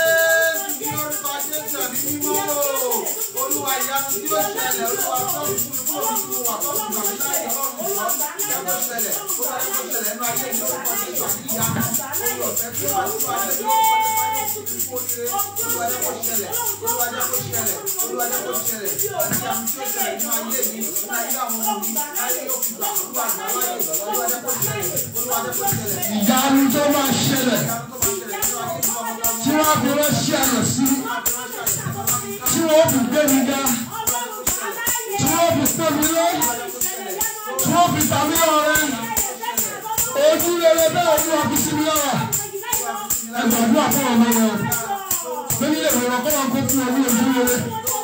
Olúwa ìyanu tí ó ṣẹlẹ̀ Olúwa tó ń fún mi kúrò nínú wà tó ń gbà mí láyé Ọlọ́run ìyanu ìyanu ṣẹlẹ̀ ó wà tó ṣẹlẹ̀ nínú ayé mi orúkọ Jésù àti ìyanu olùfẹ́ tí wà nínú ayé mi orúkọ Jésù ayé mi fún mi kó lé Olúwa jẹ́ kó ṣẹlẹ̀ Olúwa jẹ́ kó ṣẹlẹ̀ Olúwa jẹ́ kó ṣẹlẹ̀ àti ìyanu tí ó ṣẹlẹ̀ nínú ayé mi nínú ayé àwọn ọmọ mi ayé yóò fi gbà Olúwa gbà láyé Olúwa jẹ́ kó ṣẹlẹ̀ Olúwa jẹ́ kó ṣẹlẹ̀ ìyanu tó máa ṣẹlẹ̀ tí wọ́n fi ránṣẹ́ àyọ̀ sí tí wọ́n fi gbé mi ga tí wọ́n fi pé mi lé tí wọ́n fi tà mí lọ́rẹ́ ojú rere bẹ́ẹ̀ ni wọ́n fi sí mi lára ẹgbàdúrà fún ọmọ wọn lórí ilé ìwé ọkọ wọn kó fún ọ ní ojú rere.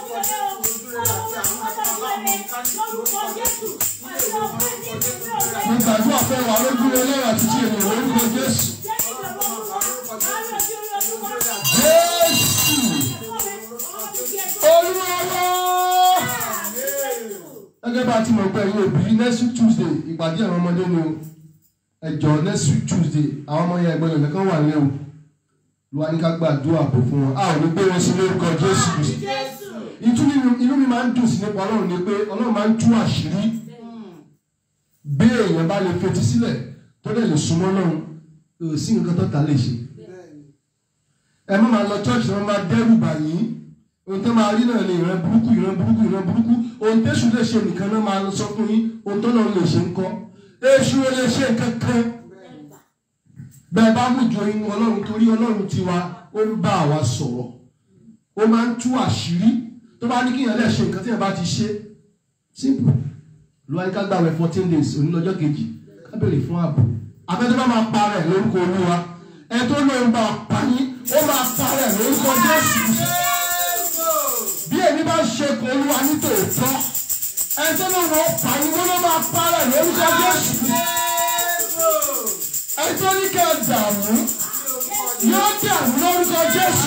Mo gbàdúrà fún wa lójú rere àti tí ènìyàn lórúkọ Jésù. Jésù Olúwa gẹ́gẹ́ bá a ti mọ̀ pé ẹ̀yin òbí next week Tuesday ìpàdé àwọn ọmọdé ni o ẹ̀jọ̀ next week Tuesday àwọn ọmọ yẹn ẹgbẹ́ yẹn nìkan wà ní o lùwà ní ká gbàdúrà bò fún wọn a ò ní gbé wọn sí lórúkọ Jésù Kristi inú mi máa ń dùn sí nípa Ọlọ́run ni pé Ọlọ́run máa ń tú àṣírí bí èèyàn bá lè fetí sílẹ̀ tó dẹ̀ lè súnmọ́ Ọlọ́run sí nǹkan tó ta lè ṣe ẹ má máa lọ church náà máa dẹ́rù bàyín ohun tó máa rí náà ni ìran burúkú ohun tẹ́sù lè ṣe nìkan náà máa sọ fún yín ohun tó náà lè ṣe ń kọ́ èṣù ó lè ṣe nǹkan kan bẹ́ẹ̀ bá mú jọ inú Ọlọ́run torí Ọlọ́run tiwa ó ń bá àwa sọ̀rọ̀ ó máa ń tú àṣírí tó bá ní kí èèyàn lè ṣe nǹkan tí èèyàn bá ti ṣe simple lọ́wọ́ ká gbàwẹ̀ 14 days onílọ́jọ́ kejì ká béèrè fún ààbò abẹ́tọ́ bá máa parẹ́ lórúkọ Olúwa ẹ tó lóun bá pa yín ó máa parẹ́ lórúkọ Jésù bí èmi bá ṣe kò Olúwa ní tòótọ́ ẹ tó lóun ó pa yín ló máa parẹ́ lórúkọ Jésù ẹ tó ní kẹ́ ẹ dààmú yóò dààmú lórúkọ Jésù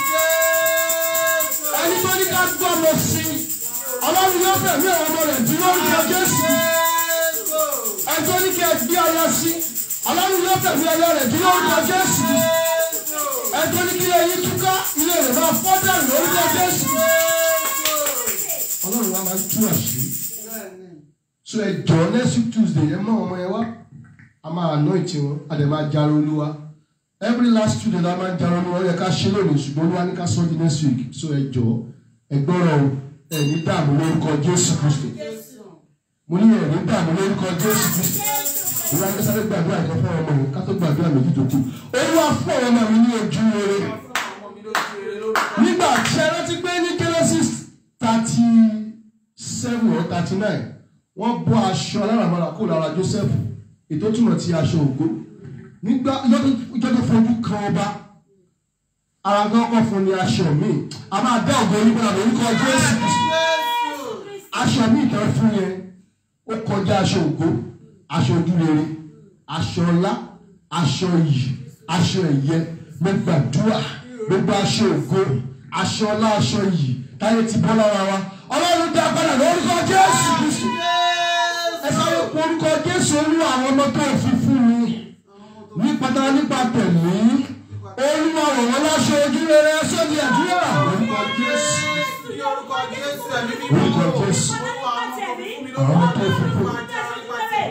ẹni tó ní ká gbọ́ lọ sí Ọlọ́run yóò fẹ̀mí àwọn ọmọ rẹ̀ dín lórúkọ Jésù ẹ tó ní kẹ́ ẹ gbé ọyọ sí Ọlọ́run yóò fẹ̀mí ọyọ rẹ̀ dín lórúkọ Jésù ẹ tó ní kí ẹyin túká ilé rẹ̀ máa fọ́ dànù lórúkọ Jésù Ọlọ́run wa máa ń tú àṣírí so ẹ jọ next week Tuesday ẹ mọ ọmọ yẹn wá a máa anoint wọn a dẹ̀ máa jaro Olúwa every last Tuesday la máa jaro Olúwa ó yẹ ká ṣe lónìí ṣùgbọ́n Olúwa ní ká sọ di next week so ẹ jọ ẹ gbọ́rọ̀ o ẹ ní dààmú lórúkọ Jésù Kristi mo ní ẹ ní dààmú lórúkọ Jésù Kristi Olúwa ní sáré gbàdúrà ìkan fún ọmọ mi ká tó gbàdúrà méjì tó kù Olúwa fún ọmọ mi ní ojú rere nígbà tí ẹ rántí pé ní Genesis 37 or 39 wọ́n bọ́ aṣọ alárànbarà kó lára Joseph ètò túmọ̀ tí aṣọ ògo nígbà ìjọ tó fojú kan ọba ara gbọ́kọ̀ fún ni aṣọ míì a máa dá ògo nígbà lórúkọ Jésù aṣọ míì kan fún yẹn ó kọjá aṣọ ògo aṣọ ojúrere aṣọ ọlá aṣọ iyì aṣọ ẹ̀yẹ mo gbàdúrà gbogbo aṣọ ògo aṣọ ọlá aṣọ iyì táyé ti bọ́ lára wa Ọlọ́run dá padà lórúkọ Jésù Kristi ẹ sáré orúkọ Jésù Olúwa àwọn ọmọ tó fi fún mi nípa tẹ̀lé Olúwa wọ̀ wọ́n láṣọ ojú rere sóde àdúrà orúkọ Jésù orúkọ Jésù àwọn ọmọ tó fi fún mi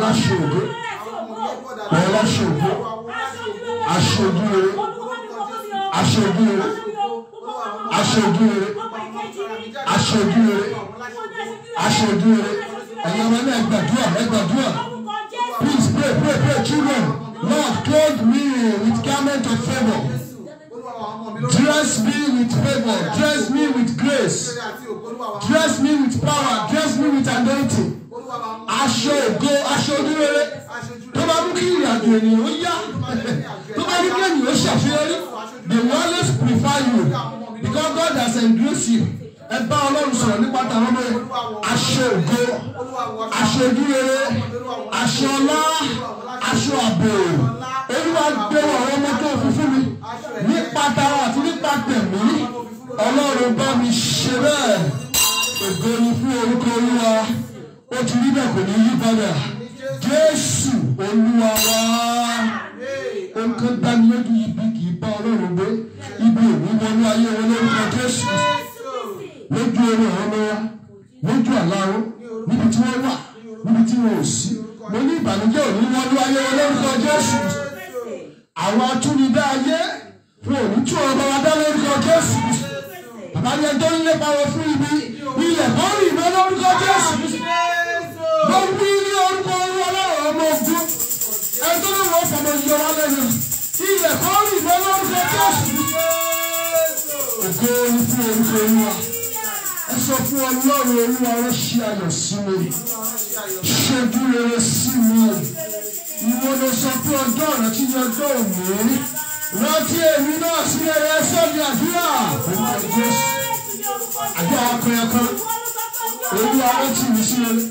láṣẹ ògo. Wọ́n láṣẹ ògo. Aṣọ ojú rere. Aṣọ ojú rere. Aṣọ ojú rere. Aṣọ ojú rere. Aṣọ ojú rere. Ẹ̀yin ọmọ náà gbàdúrà. Please pray, children. Lord, clothe me with garment of favor. Dress me with favor. Dress me with grace. Dress me with power. Dress me with anointing. Aṣọ ògo, aṣọ ojú rere. Tó bá mú kí ìrìnàjò ènìyàn ó yá. Tó bá mú kí ènìyàn ó ṣàṣeyọrí. They will always prefer you because God has engraced you. Ẹ bá Ọlọ́run sọ̀rọ̀ nípa tàwọn ọmọ yẹn. Aṣọ ògo, aṣọ ojú rere, aṣọ ọlá, aṣọ ààbò. Olúwa gbé àwọn ọmọ tó fi fún mi nípa tara àti nípa tẹ̀mí. Ọlọ́run bá mi ṣe bẹ́ẹ̀. Ògo ni fún orúkọ Olúwa. Ó ti rí bẹ́ẹ̀ kò ní yí padà. Jésù Olúwa wa. Nǹkan dání lójú ibi kì í bá Ọlọ́run gbé. Ibi òní wọnú ayé wọn lórúkọ Jésù. Lójú orí ọmọ wa, lójú àláró, níbi tí wọ́n wà, níbi tí wọ́n ò sí. Mo ní ìbànújẹ́ òní wọnú ayé wọn lórúkọ Jésù. Àwọn atúnidá ayé fún òní tí ọmọ wa dá lórúkọ Jésù. Bàbá yẹn tó ń lépa wọn fún ibi ilẹ̀ kan rí ìmọ̀ lórúkọ Jésù. Mo wí ní orúkọ Ọlọ́run ọmọ ogun. Ẹ tó ní wọ́n fọmọ yọ wá lẹ́nu. Ilẹ̀ kan rí ìmọ̀ lórúkọ Jésù. Ògo ni fún orúkọ Olúwa. Ẹ sọ fún Ọlọ́run Olúwa rẹ̀ ṣe ayọ̀ sí mi. Ṣojú rere sí mi. Ìwọ ló sọ pé ọjọ́ ìrántí ní ọjọ́ òní. Rántí èmi náà sí ẹyẹ sọ́ọ̀dì àdúrà. Olúwa Jésù. Àdúrà akọ̀yọ̀ kan. Olúwa rántí mi sí rere.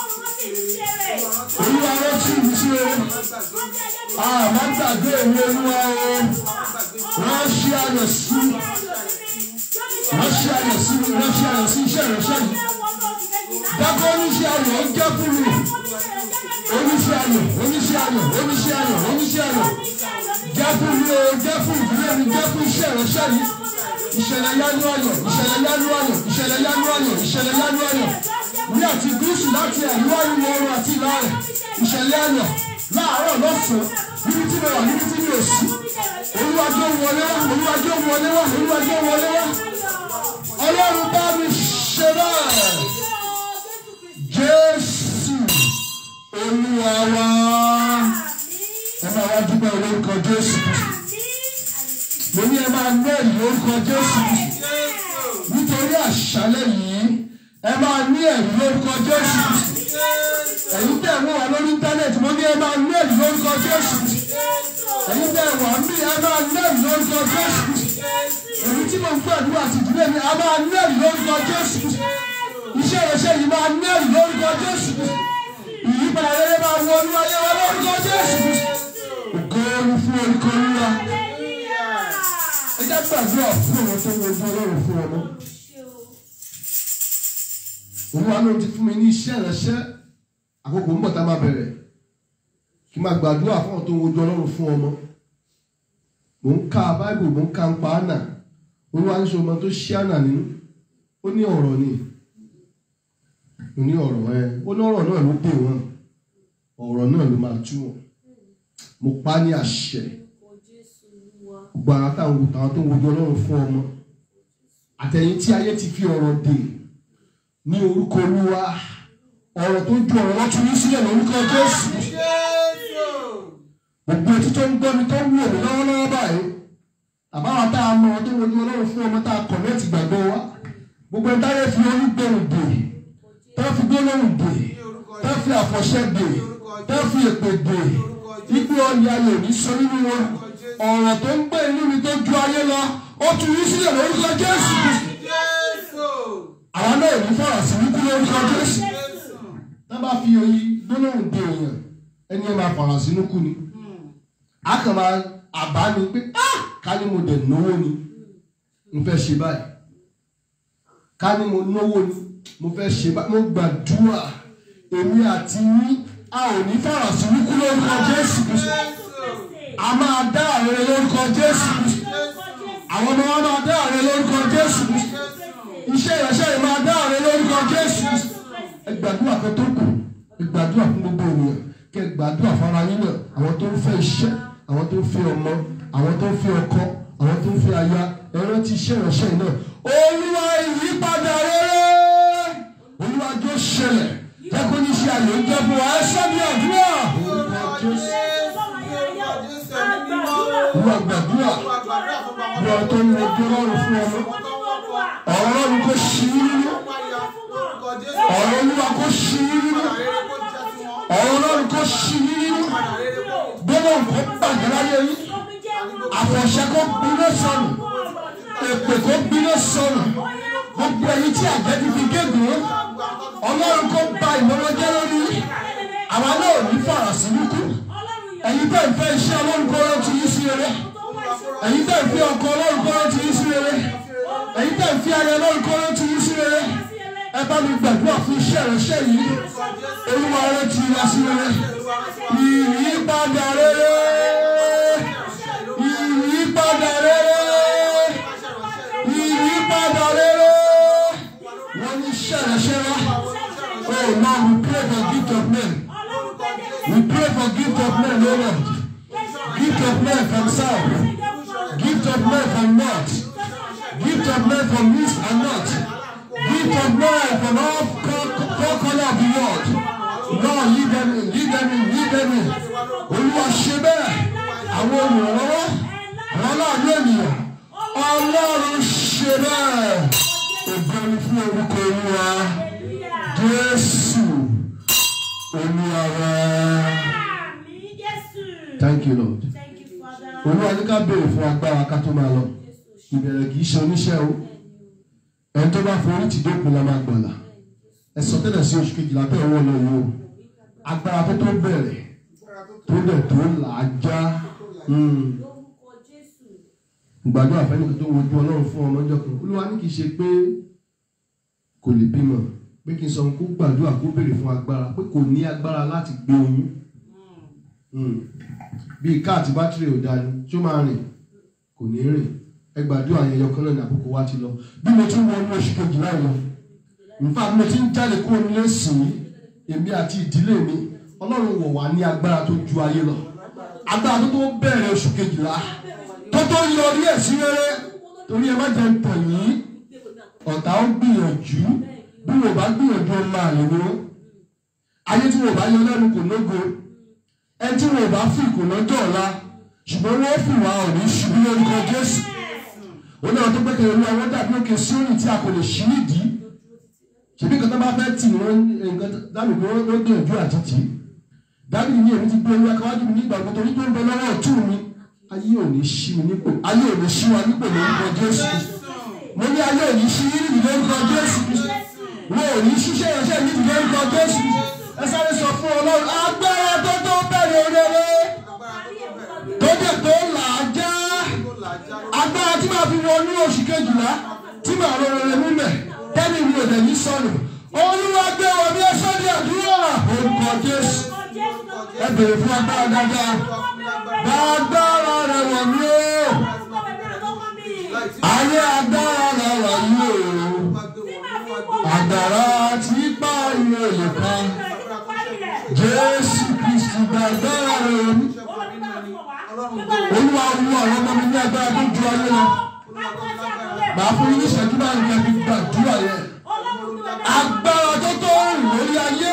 Olúwa rántí mi sí rere. Má gbàgbé èmi Olúwa o. Ránṣẹ́ ayọ̀ sí mi. Ránṣẹ́ ayọ̀ sí mi. Ránṣẹ́ ayọ̀ sí iṣẹ́ ìránṣẹ́ yìí. Dákọ́ oníṣẹ́ ayọ̀ ó jẹ́ fún mi. Oníṣẹ́ ayọ̀, oníṣẹ́ ayọ̀, oníṣẹ́ ayọ̀, oníṣẹ́ ayọ̀. Jẹ́ fún mi o, jẹ́ fún ìdílé mi, jẹ́ fún iṣẹ́ ìránṣẹ́ yìí. Ìṣẹ̀lẹ̀ yánú ayọ̀, ìṣẹ̀lẹ̀ yánú ayọ̀, ìṣẹ̀lẹ̀ yánú ayọ̀, ìṣẹ̀lẹ̀ yánú ayọ̀. Ní àti gúúsù láti àríwá ìwọ̀ oòrùn àti ìlà rẹ̀. Ìṣẹ̀lẹ̀ ayọ̀ láàárọ̀ lọ́sàn-án, níbi tí mo wà, níbi tí mi ò sí. Olúwa jọ̀ọ́ wọlé wá, Olúwa jọ̀ọ́ wọlé wá, Olúwa jọ̀ọ́ wọlé wá. Ọlọ́run bá mi ṣe bẹ́ẹ̀. Jésù Olúwa wa. Ẹ máa wá dúpẹ́ orúkọ Jésù. Mo ní ẹ máa ní ẹ̀rí orúkọ Jésù. Nítorí àṣálẹ́ yìí, ẹ máa ní ẹ̀rí orúkọ Jésù. Ẹ̀yin tẹ̀ wọ́n wà lórí íńtánẹ́ẹ̀tì, mo ní ẹ máa ní ẹ̀rí orúkọ Jésù. Ẹ̀yin tẹ̀ wà mí, ẹ máa ní ẹ̀rí orúkọ Jésù. Èmi tí mo ń gbàdúrà sí ìdílé mi, a máa ní ẹ̀rí orúkọ Jésù. Iṣẹ́ ìrẹsẹ̀ yìí máa ní ẹ̀rí lórúkọ Jésù. Ìyípadà rere máa wọ inú ayé wa lórúkọ Jésù. Ògo ni fún orúkọ Olúwa. Ẹ jẹ́ gbàdúrà fún àwọn tó ń wojú Ọlọ́run fún ọmọ. Olúwa ló ti fún mi ní iṣẹ́ ìrẹsẹ̀. Àkókò ń bọ̀ tá a máa bẹ̀rẹ̀. Kí n máa gbàdúrà fún àwọn tó ń wojú Ọlọ́run fún ọmọ. Mò ń ka Báíbù, mò ń ka ń pa Ánà. Olúwa ń ṣe ọmọ tó ṣí Ánà nínú. Ó ní ọ̀rọ̀ ni. Ó ní ọ̀rọ̀ ó ní ọ̀rọ̀ náà ló pè wọ́n. Ọ̀rọ̀ náà ló máa tú wọn. Mo pa ní àṣẹ. Gbogbo àwọn táwọn tó ń wojú Ọlọ́run fún ọmọ. Àtẹ̀yìn tí ayé ti fi ọ̀rọ̀ dè ní orúkọ Olúwa. Ọ̀rọ̀ tó ju ọ̀rọ̀ lọ́tún ní sílẹ̀ lórúkọ Jésù. Gbogbo etí tó ń gbọ́ mi tó ń wò mí lọ́wọ́lọ́wọ́ báyìí. Àbáwá tá a mọ̀ tó wojú Ọlọ́run fún ọmọ tá a kọ̀nẹ́ẹ̀tì gbàgbọ́ wa. Gbogbo ẹ̀dá yẹn fi onígbẹ̀rù dè. Tó fi gbólóhùn dè. Tó fi àfọ̀ṣẹ dè. Tó fi èpè dè. Igbó ọ̀lẹ́ ayé òní sọ nínú wọn. Ọ̀rọ̀ tó ń gbé inú mi tó ju ayé lọ. Ó tu yín sílẹ̀ lórúkọ Jésù. Àwọn náà ní fọ̀rọ̀ sí wípé lórúkọ Jésù. Tá bá fi oyin gbólóhùn dè èèyàn, ẹni ẹ máa fọ̀rọ̀ sínú kú ni. A kàn máa àbá ni pé ká ní mo dẹ̀ náwó ni mo fẹ́ ṣe báyìí. Ká ní mo náwó ni mo fẹ́ ṣe báyìí. Mo gbàdúrà èmi àti yín a ò ní fọ̀rọ̀ sí wípé lórúkọ Jésù. A máa dá àrẹ lórúkọ Jésù. Àwọn ọmọ wa máa dá àrẹ lórúkọ Jésù. Iṣẹ́ ìránṣẹ́ yìí máa dá àrẹ lórúkọ Jésù. Ẹ gbàdúrà kan tó kù. Ẹ gbàdúrà fún gbogbo ènìyàn. kẹ́ gbàdúrà fara yín náà àwọn tó ń fẹ́ iṣẹ́ àwọn tó ń fẹ́ ọmọ àwọn tó ń fẹ́ ọkọ àwọn tó ń fẹ́ aya ẹ̀rọ ti iṣẹ́ ìránṣẹ́ náà Olúwa ìyípadà rere Olúwa jó ṣẹlẹ̀ jẹ́ kó ní ṣe àyè ń jẹ́ fún wa ẹ sọ́bí àdúrà Olúwa gbàdúrà bí ọ tó ń lọ bí Ọlọ́run fún ọmọ Ọlọ́run kò ṣí nínú Olúwa kò ṣí nínú Ọlọ́run kò ṣí nínú gbọ́dọ̀ nǹkan bàjẹ́ láyé yìí àfọ̀ṣẹ́ kò gbiná sọnù èpè kò gbiná sọnù gbogbo ẹ̀yin tí àjẹ́ ti fi gégùn Ọlọ́run kò ba ìmọ̀ràn jẹ́ lórí àwa náà ò ní fara sí níkù ẹ̀yin tẹ́ ń fẹ́ iṣẹ́ Ọlọ́run kó rántí yín sí rere ẹ̀yin tẹ́ ń fi ọkọ Ọlọ́run kó rántí yín sí rere ẹ̀yin tẹ́ ń fi ayé Ọlọ́run kó rántí yín sí rere ẹ bá mi gbàdúrà fún iṣẹ́ ìránṣẹ́ yìí Olúwa rántí wá sí rere ìyípadà rere ìyípadà rere ìyípadà rere wọ́n ní iṣẹ́ ìránṣẹ́ wa oh Lord we pray for gift of men we pray for gift of men oh Lord gift of men from south gift of men from north gift of men from east and north gift of men from all corners of the world Lord lead them in Olúwa ṣe bẹ́ẹ̀ àwọn olùrànlọ́wọ́ àwọn aláàánú ènìyàn Ọlọ́run ṣe bẹ́ẹ̀ ògo ni fún orúkọ Olúwa Jésù Olúwa wa. Thank you Lord. Olúwa ní ká béèrè fún agbára ká tó máa lọ ìbẹ̀rẹ̀ kì í ṣe oníṣẹ́ o ẹni tó bá forí ti dópin la máa gbọ̀là ẹ sọ tẹ́lẹ̀ sí oṣù kejìlá bẹ́ẹ̀ wọ́n lọ yìí o agbára tó bẹ̀rẹ̀ tó dẹ̀ tó là á já gbàdúrà fẹ́nìkan tó wojú Ọlọ́run fún ọmọ ọjọ́ kan Olúwa ní kì í ṣe pé kò lè bímọ pé kí n sọ kó gbàdúrà kó béèrè fún agbára pé kò ní agbára láti gbé oyún bí ká àti bátìrì ò dání tí ó máa rìn kò ní rìn ẹ gbàdúrà yẹn yọkan náà ní àkókò wa ti lọ bí mo tún wọnú oṣù kejìlá lọ nípa mo ti ń jáde kó nílé sìn èmi àti ìdílé mi Ọlọ́run wọ̀ wá ní agbára tó ju ayé lọ agbára tó bẹ̀rẹ̀ oṣù kejìlá tó yọrí ẹ̀ sí rere torí ẹ má jẹ́ tàn yín ọ̀tá ó gbìyànjú bí wọ́n bá gbìyànjú ọmọ àlè ni wọ́n ayé tí wọ́n bá yọ lẹ́nu kò lógo ẹ tí wọ́n bá fi kò lọ́jọ́ ọ̀la ṣùgbọ́n wọ́n fi wà òní ṣubú lórúkọ Jésù oníwọ̀n tó gbẹ́kẹ̀lé olú àwọn dàbí òkè Síónì tí a kò lè ṣí nídìí ṣèbí nǹkan tó bá fẹ́ tì wọ́n nǹkan dábì pé wọ́n gbìyànjú àti tì dábì ní èmi ti gbé olú akáwájú mi nígbà gbogbo torí tó ń bẹ lọ́wọ́ ọ̀tún mi ayé ò ní ṣí mi nípò ayé ò ní ṣí wa nípò lórúkọ Jésù mo ní ayé ò ní ṣí nídìí lórúkọ Jésù wọn ò ní ṣiṣẹ́ ìránṣẹ́ nídìí lórúkọ Jésù ẹ sáré sọ fún Ọlọ́run agbára tó bẹ̀rẹ̀ rere tó dẹ̀ tó là á já agbára tí màá fi wọnú oṣù kejìlá tí màá rọ rere mímẹ̀ tẹ́lẹ̀ mi ò dẹ̀ ní sọnù Olúwa gbé wọn bí ẹsẹ̀ ní àdúrà orúkọ Jésù ẹ bèrè fún agbára dáadáa agbára rẹ̀ wọ̀ mí o ayé agbára rẹ̀ wọ̀ mí o agbára tí pa iye lè pa Jésù Kristi gbàgbára rẹ̀ wọ̀ mí Olúwa wú àwọn ọmọ mi ní agbára tó ju ayé lọ màá fún yín ní ìṣẹ́jú náà ní ẹbí gbàdúrà yẹn agbára tó rìn lórí ayé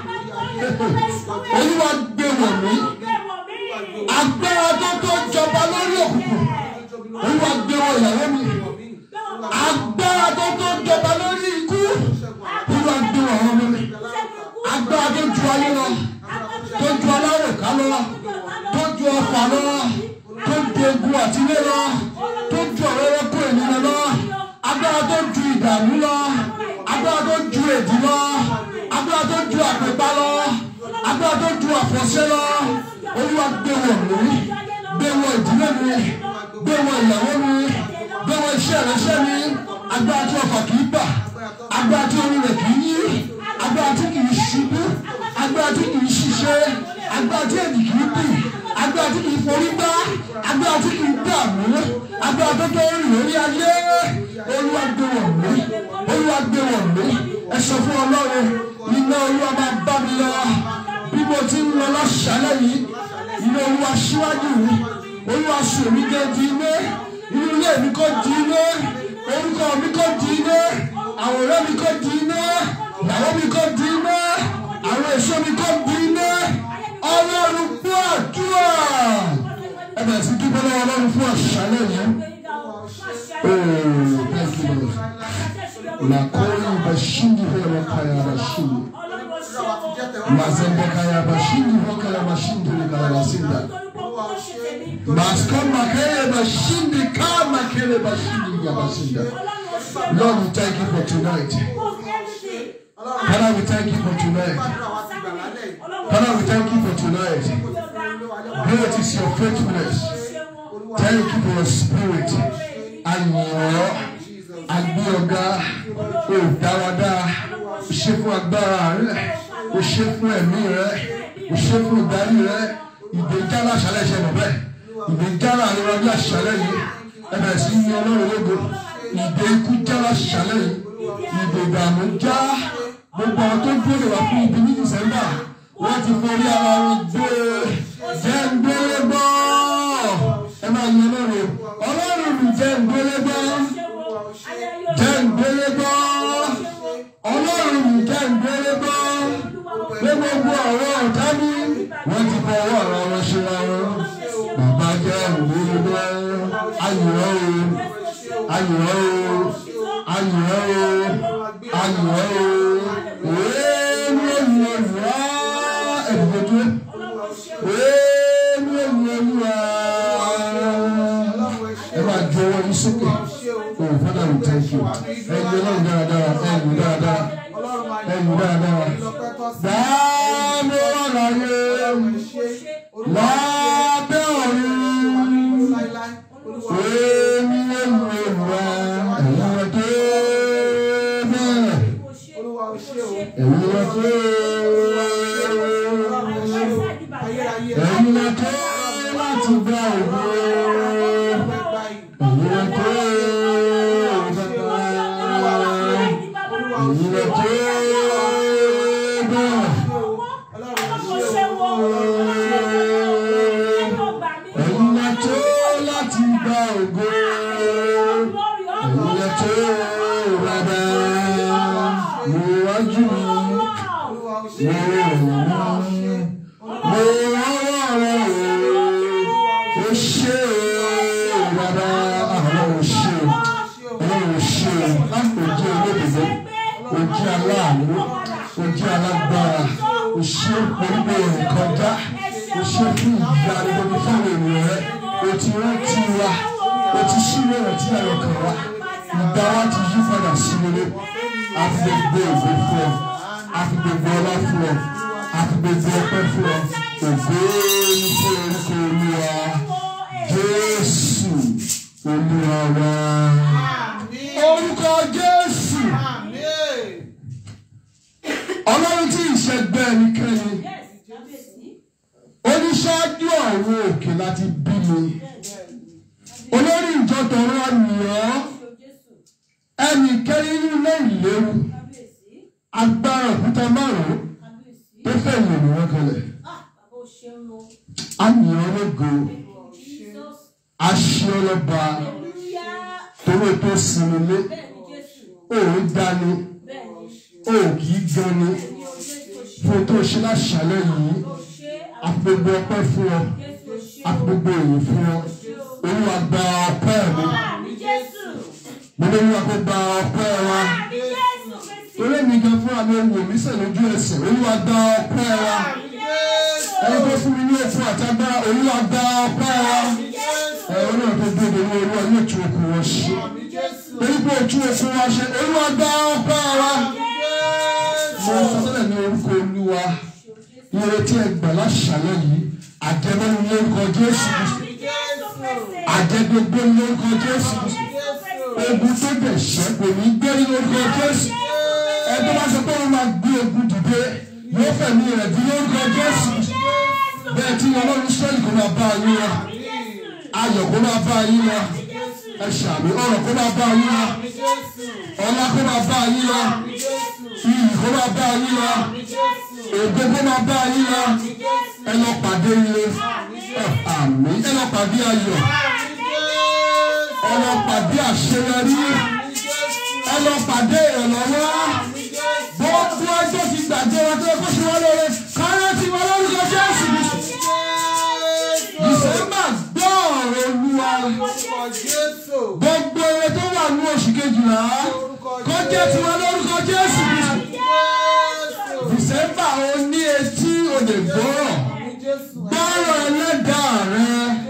Olúwa gbé wọ̀ mí agbára tó jọba lórí òkùnkùn Olúwa gbé wọ̀ ìyàwó mi agbára tó jọba lórí ikú Olúwa gbé wọ̀ ọmọ mi agbára tó ju ayé lọ tó ju alárèká lọ tó ju ọfà lọ tó ju egun àtìlé lọ tó ju ọ̀rọ̀ ẹ̀kọ́ ènìyàn lọ agbára tó ju ìdààmú lọ agbára tó ju èdè lọ agbára tó ju àpèpá lọ agbára tó ju àfọ̀ṣẹ lọ Olúwa gbé wọ̀ mí gbé wọ̀ ìdílé mi gbé wọ̀ ìyàwó mi gbé wọ̀ iṣẹ́ ìránṣẹ́ mi agbára tí ọfà kì í bà agbára tí orí rẹ̀ kì í yí agbára tí kì í ṣubú agbára tí kì í ṣiṣẹ́ agbára tí èdè kì í bì agbára tí kì í forí gbá agbára tí kì í dààmú agbára tó rìn lórí ayé Olúwa gbé wọ̀ mí Olúwa gbé wọ̀ mí ẹ sọ fún Ọlọ́run iná Olúwa máa bá mi lọ bí mo ti ń lọ láṣálẹ́ yìí ilé Olúwa síwájú mi Olúwa sùn mi jẹ́ di iná inú ilé mi kò di iná orúkọ mi kò di iná àwòrán mi kò di iná ìyàwó mi kò di iná àwọn èso mi kò di iná Ọlọ́run gbọ́ àdúrà ẹ bẹ̀rẹ̀ sí dúpẹ́ lọ́wọ́ Ọlọ́run fún àṣálẹ́ yìí. Thank you, Lord. La kori bashindi hera kaya bashindi. Mazembe kaya bashindi hokala bashindi kala basinda. Maskom makere bashindi kama kere bashindi ya basinda. Lord, we thank you for tonight. Father, we thank you for tonight. Father, we thank you for tonight. Great is your faithfulness. Thank you for your spirit. Ayọ̀ agbóọ̀gá òdáwádá o ṣe fún agbára rẹ o ṣe fún ẹ̀mí rẹ o ṣe fún ìdarí rẹ ìgbéjà láṣálẹ́ ṣe bọ̀ bẹ́ẹ̀ ìgbéjà láàrin ọjọ́ àṣálẹ́ yìí ẹ̀bẹ̀ sí ní Ọlọ́run lógo ìgbé ikú já láṣálẹ́ yìí ìgbé ìdààmú já gbogbo àwọn tó gbèrè wá fún ibi ní Dísẹ́mbà wọ́n ti forí ara wọn gbé jẹ́ ń gbélé gbọ́ ẹ máa yan Ọlọ́run Ọlọ́run mi jẹ́ ń gbélé gbọ́ jẹ́ ń gbélé gbọ́ Ọlọ́run mi jẹ́ ń gbélé gbọ́ pé gbogbo ọ̀rọ̀ ọ̀tá mi wọ́n ti fọwọ́ ọ̀rọ̀ wọn ṣe ra wọn bàbá jẹ́ ń gbélé gbọ́ ayọ̀ ayọ̀ ayọ̀ ayọ̀ Oh, Father, we thank you. And you know ẹ ṣàmì ọ̀rọ̀ kó máa bá yín lọ ọlá kó máa bá yín lọ iyì kó máa bá yín lọ ògo kó máa bá yín lọ ẹ lọ pàdé ire àmín ẹ lọ pàdé ayọ̀ ẹ lọ pàdé àṣeyọrí ẹ lọ pàdé ìrànlọ́wọ́ gbogbo ọjọ́ ti gbàgbé wọn tó kó sí wọn lóore kárẹ́ tí wọn lórúkọ Jésù Dísẹ́mbà gbọ́ ọ̀rọ̀ Olúwa gbogbo ire tó wà ní oṣù kejìlá kó jẹ́ tiwọn lórúkọ Jésù Dísẹ́mbà ó ní etí ó lè gbọ́rọ̀ gbọ́rọ̀ ẹlẹ́dàá rẹ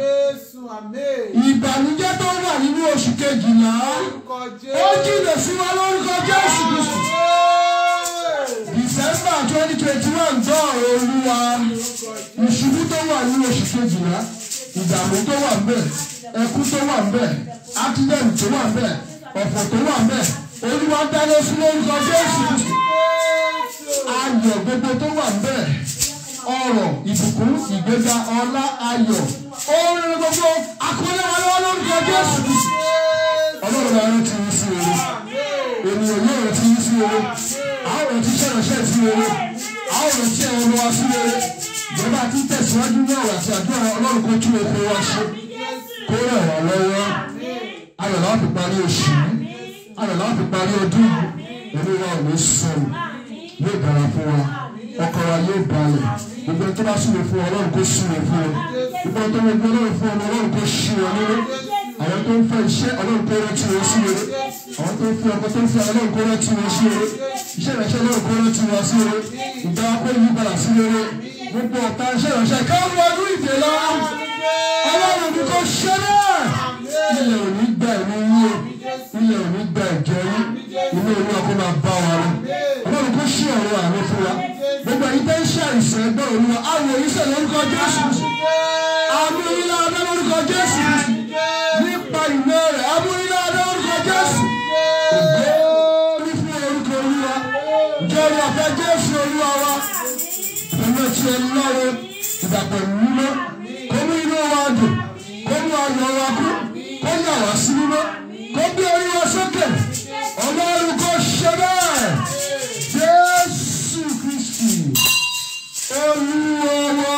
ìbànújẹ́ tó wà nínú oṣù kejìlá ó jìnnà sí wa lórúkọ Jésù Kristu. December 2021 gbọ́ ọ̀rọ̀ Olúwa ìṣubú tó wà nínú oṣù kejìlá ìdààmú tó wà ńbẹ̀ ẹkú tó wà ńbẹ̀ accident tó wà ńbẹ̀ ọ̀fọ̀ tó wà ńbẹ̀ Olúwa dáná sí lórúkọ Jésù Kristu. Ayọ̀ gbogbo tó wà ńbẹ̀ ọrọ̀ ìbùkún ìgbéga ọlá ayọ̀ orin gbogbo akọlẹ wa lọ́wọ́ lórúkọ Jésù Kristu. Ọlọ́run náà rántí yín sí rere ènìyàn yóò rántí yín sí rere àwọn rántí ṣẹ̀ránṣẹ́ sí rere àwọn rántí ẹ̀wọ̀n lọ́wọ́ sí rere ìjọba àti tẹ̀síwájú ní ọ̀rọ̀ àti àdúrà Ọlọ́run kó tún oko wa ṣe kó rẹ̀ wá lọ́wọ́ ayọ̀ làwọn fi parí oṣù ayọ̀ làwọn fi parí ọdún ẹ̀mí wa ò ní sọ̀rọ̀ yóò dára fún wa ọkọ̀ wa yóò balẹ̀ gbogbo tó bá súnmọ́ fún Ọlọ́run kó súnmọ́ fún ọ gbogbo tó ń gbé Ọlọ́run fún Ọlọ́run kó ṣí ọ nínú àwọn tó ń fẹ́ iṣẹ́ Ọlọ́run kó rántí wọn sí rere àwọn tó ń fẹ́ ọkọ tó ń fẹ́ Ọlọ́run kó rántí wọn sí rere iṣẹ́ ìránṣẹ́ Ọlọ́run kó rántí wọn sí rere ìgbà kó yí padà sí rere gbogbo ọ̀tá iṣẹ́ ìránṣẹ́ káwọn ọdún ìdè lọ Ọlọ́run ní kó ṣe bẹ́ẹ̀ ilẹ̀ ò ní gba ẹ̀mí yín ilẹ̀ ò ní gba ẹ̀jẹ̀ yín inú Olúwa kó máa bá wa lọ Ọlọ́run kó ṣí ọ̀rọ̀ àánú fún wa gbogbo ẹ̀yin tẹ́ ń ṣe àìsàn ẹgbẹ́ Olúwa àwọn oníṣẹ́ lórúkọ Jésù amúnilá abẹ́ lórúkọ Jésù nípa ìmọ̀ rẹ̀ amúnilá abẹ́ lórúkọ Jésù ògbó ní fún orúkọ Olúwa jọrọ ọ̀fẹ́ Jésù Olúwa wa pẹ̀lú ẹtì Ọlọ́run ìdàpọ̀ mímọ́ kó mú inú wa dùn kó mú ayọ̀ wa kú kó yà wá sí mímọ́ kó gbé orí wa sókè Ọlọ́run kó ṣe bẹ́ẹ̀ Jésù Kristi Olúwa wa.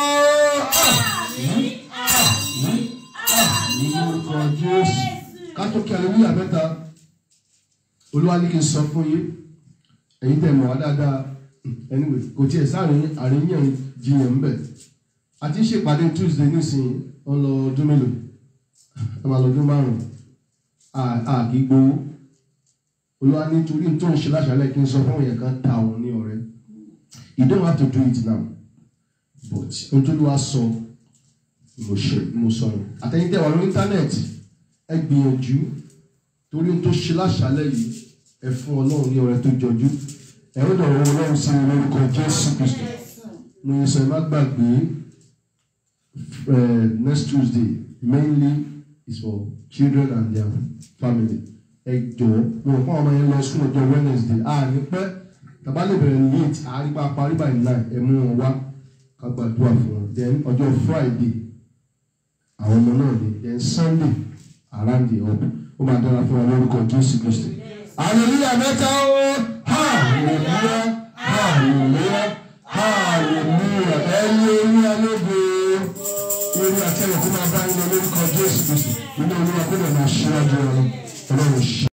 Jésù kátó kí aleluya mẹ́ta Olúwa ní kí n sọ fún yín ẹ̀yin tẹ́ mọ̀ wá dáadáa anyway kò tiẹ̀ sáàrin àríyàn jiyàn ńbẹ̀ a ti ń ṣèpàdé Tuesday nísìnyí wọ́n lọ ọdún mélòó ẹ máa lọ ọdún márùn-ún a kì í gbowó Olúwa nítorí tó ń ṣe láṣálẹ̀ kí n sọ fún yẹn kan ta òun ní ọ̀rẹ́ you don't have to do it now but ohun tó Olúwa sọ mo sọ̀rọ̀ àtẹ̀yìntẹ̀ wà lórí íńtánẹ́ẹ̀tì ẹ gbìyànjú torí tó ṣe láṣálẹ̀ yìí ẹ fún Ọlọ́run ní ọrẹ tó jọjú ẹ ó dọ̀rọ̀ Ọlọ́run sí lórúkọ Jésù Kristu mo yẹ sọ ẹ má gbàgbé next Tuesday mainly is for children and their family ẹ jọ̀ọ́ mo rò pé àwọn ọmọ yẹn lọ school ọjọ́ Wednesday ní pẹ́ tàbá lè bẹ̀rẹ̀ late àrípa parí by 9 ẹ mú wọn wá ká gbàdúrà fún wọn then ọjọ́ Friday àwọn ọmọ náà ni then Sunday around the up ó máa dára fún wa lórúkọ Jésù Kristi. Hallelujah mẹ́ta o hallelujah hallelujah hallelujah ẹ̀yin Olúwa lógo orí àtẹ̀wé kó máa bá yín lọ lórúkọ Jésù Kristi nínú Olúwa kó lè máa ṣíwájú ọ̀rọ̀ Ọlọ́run ṣe.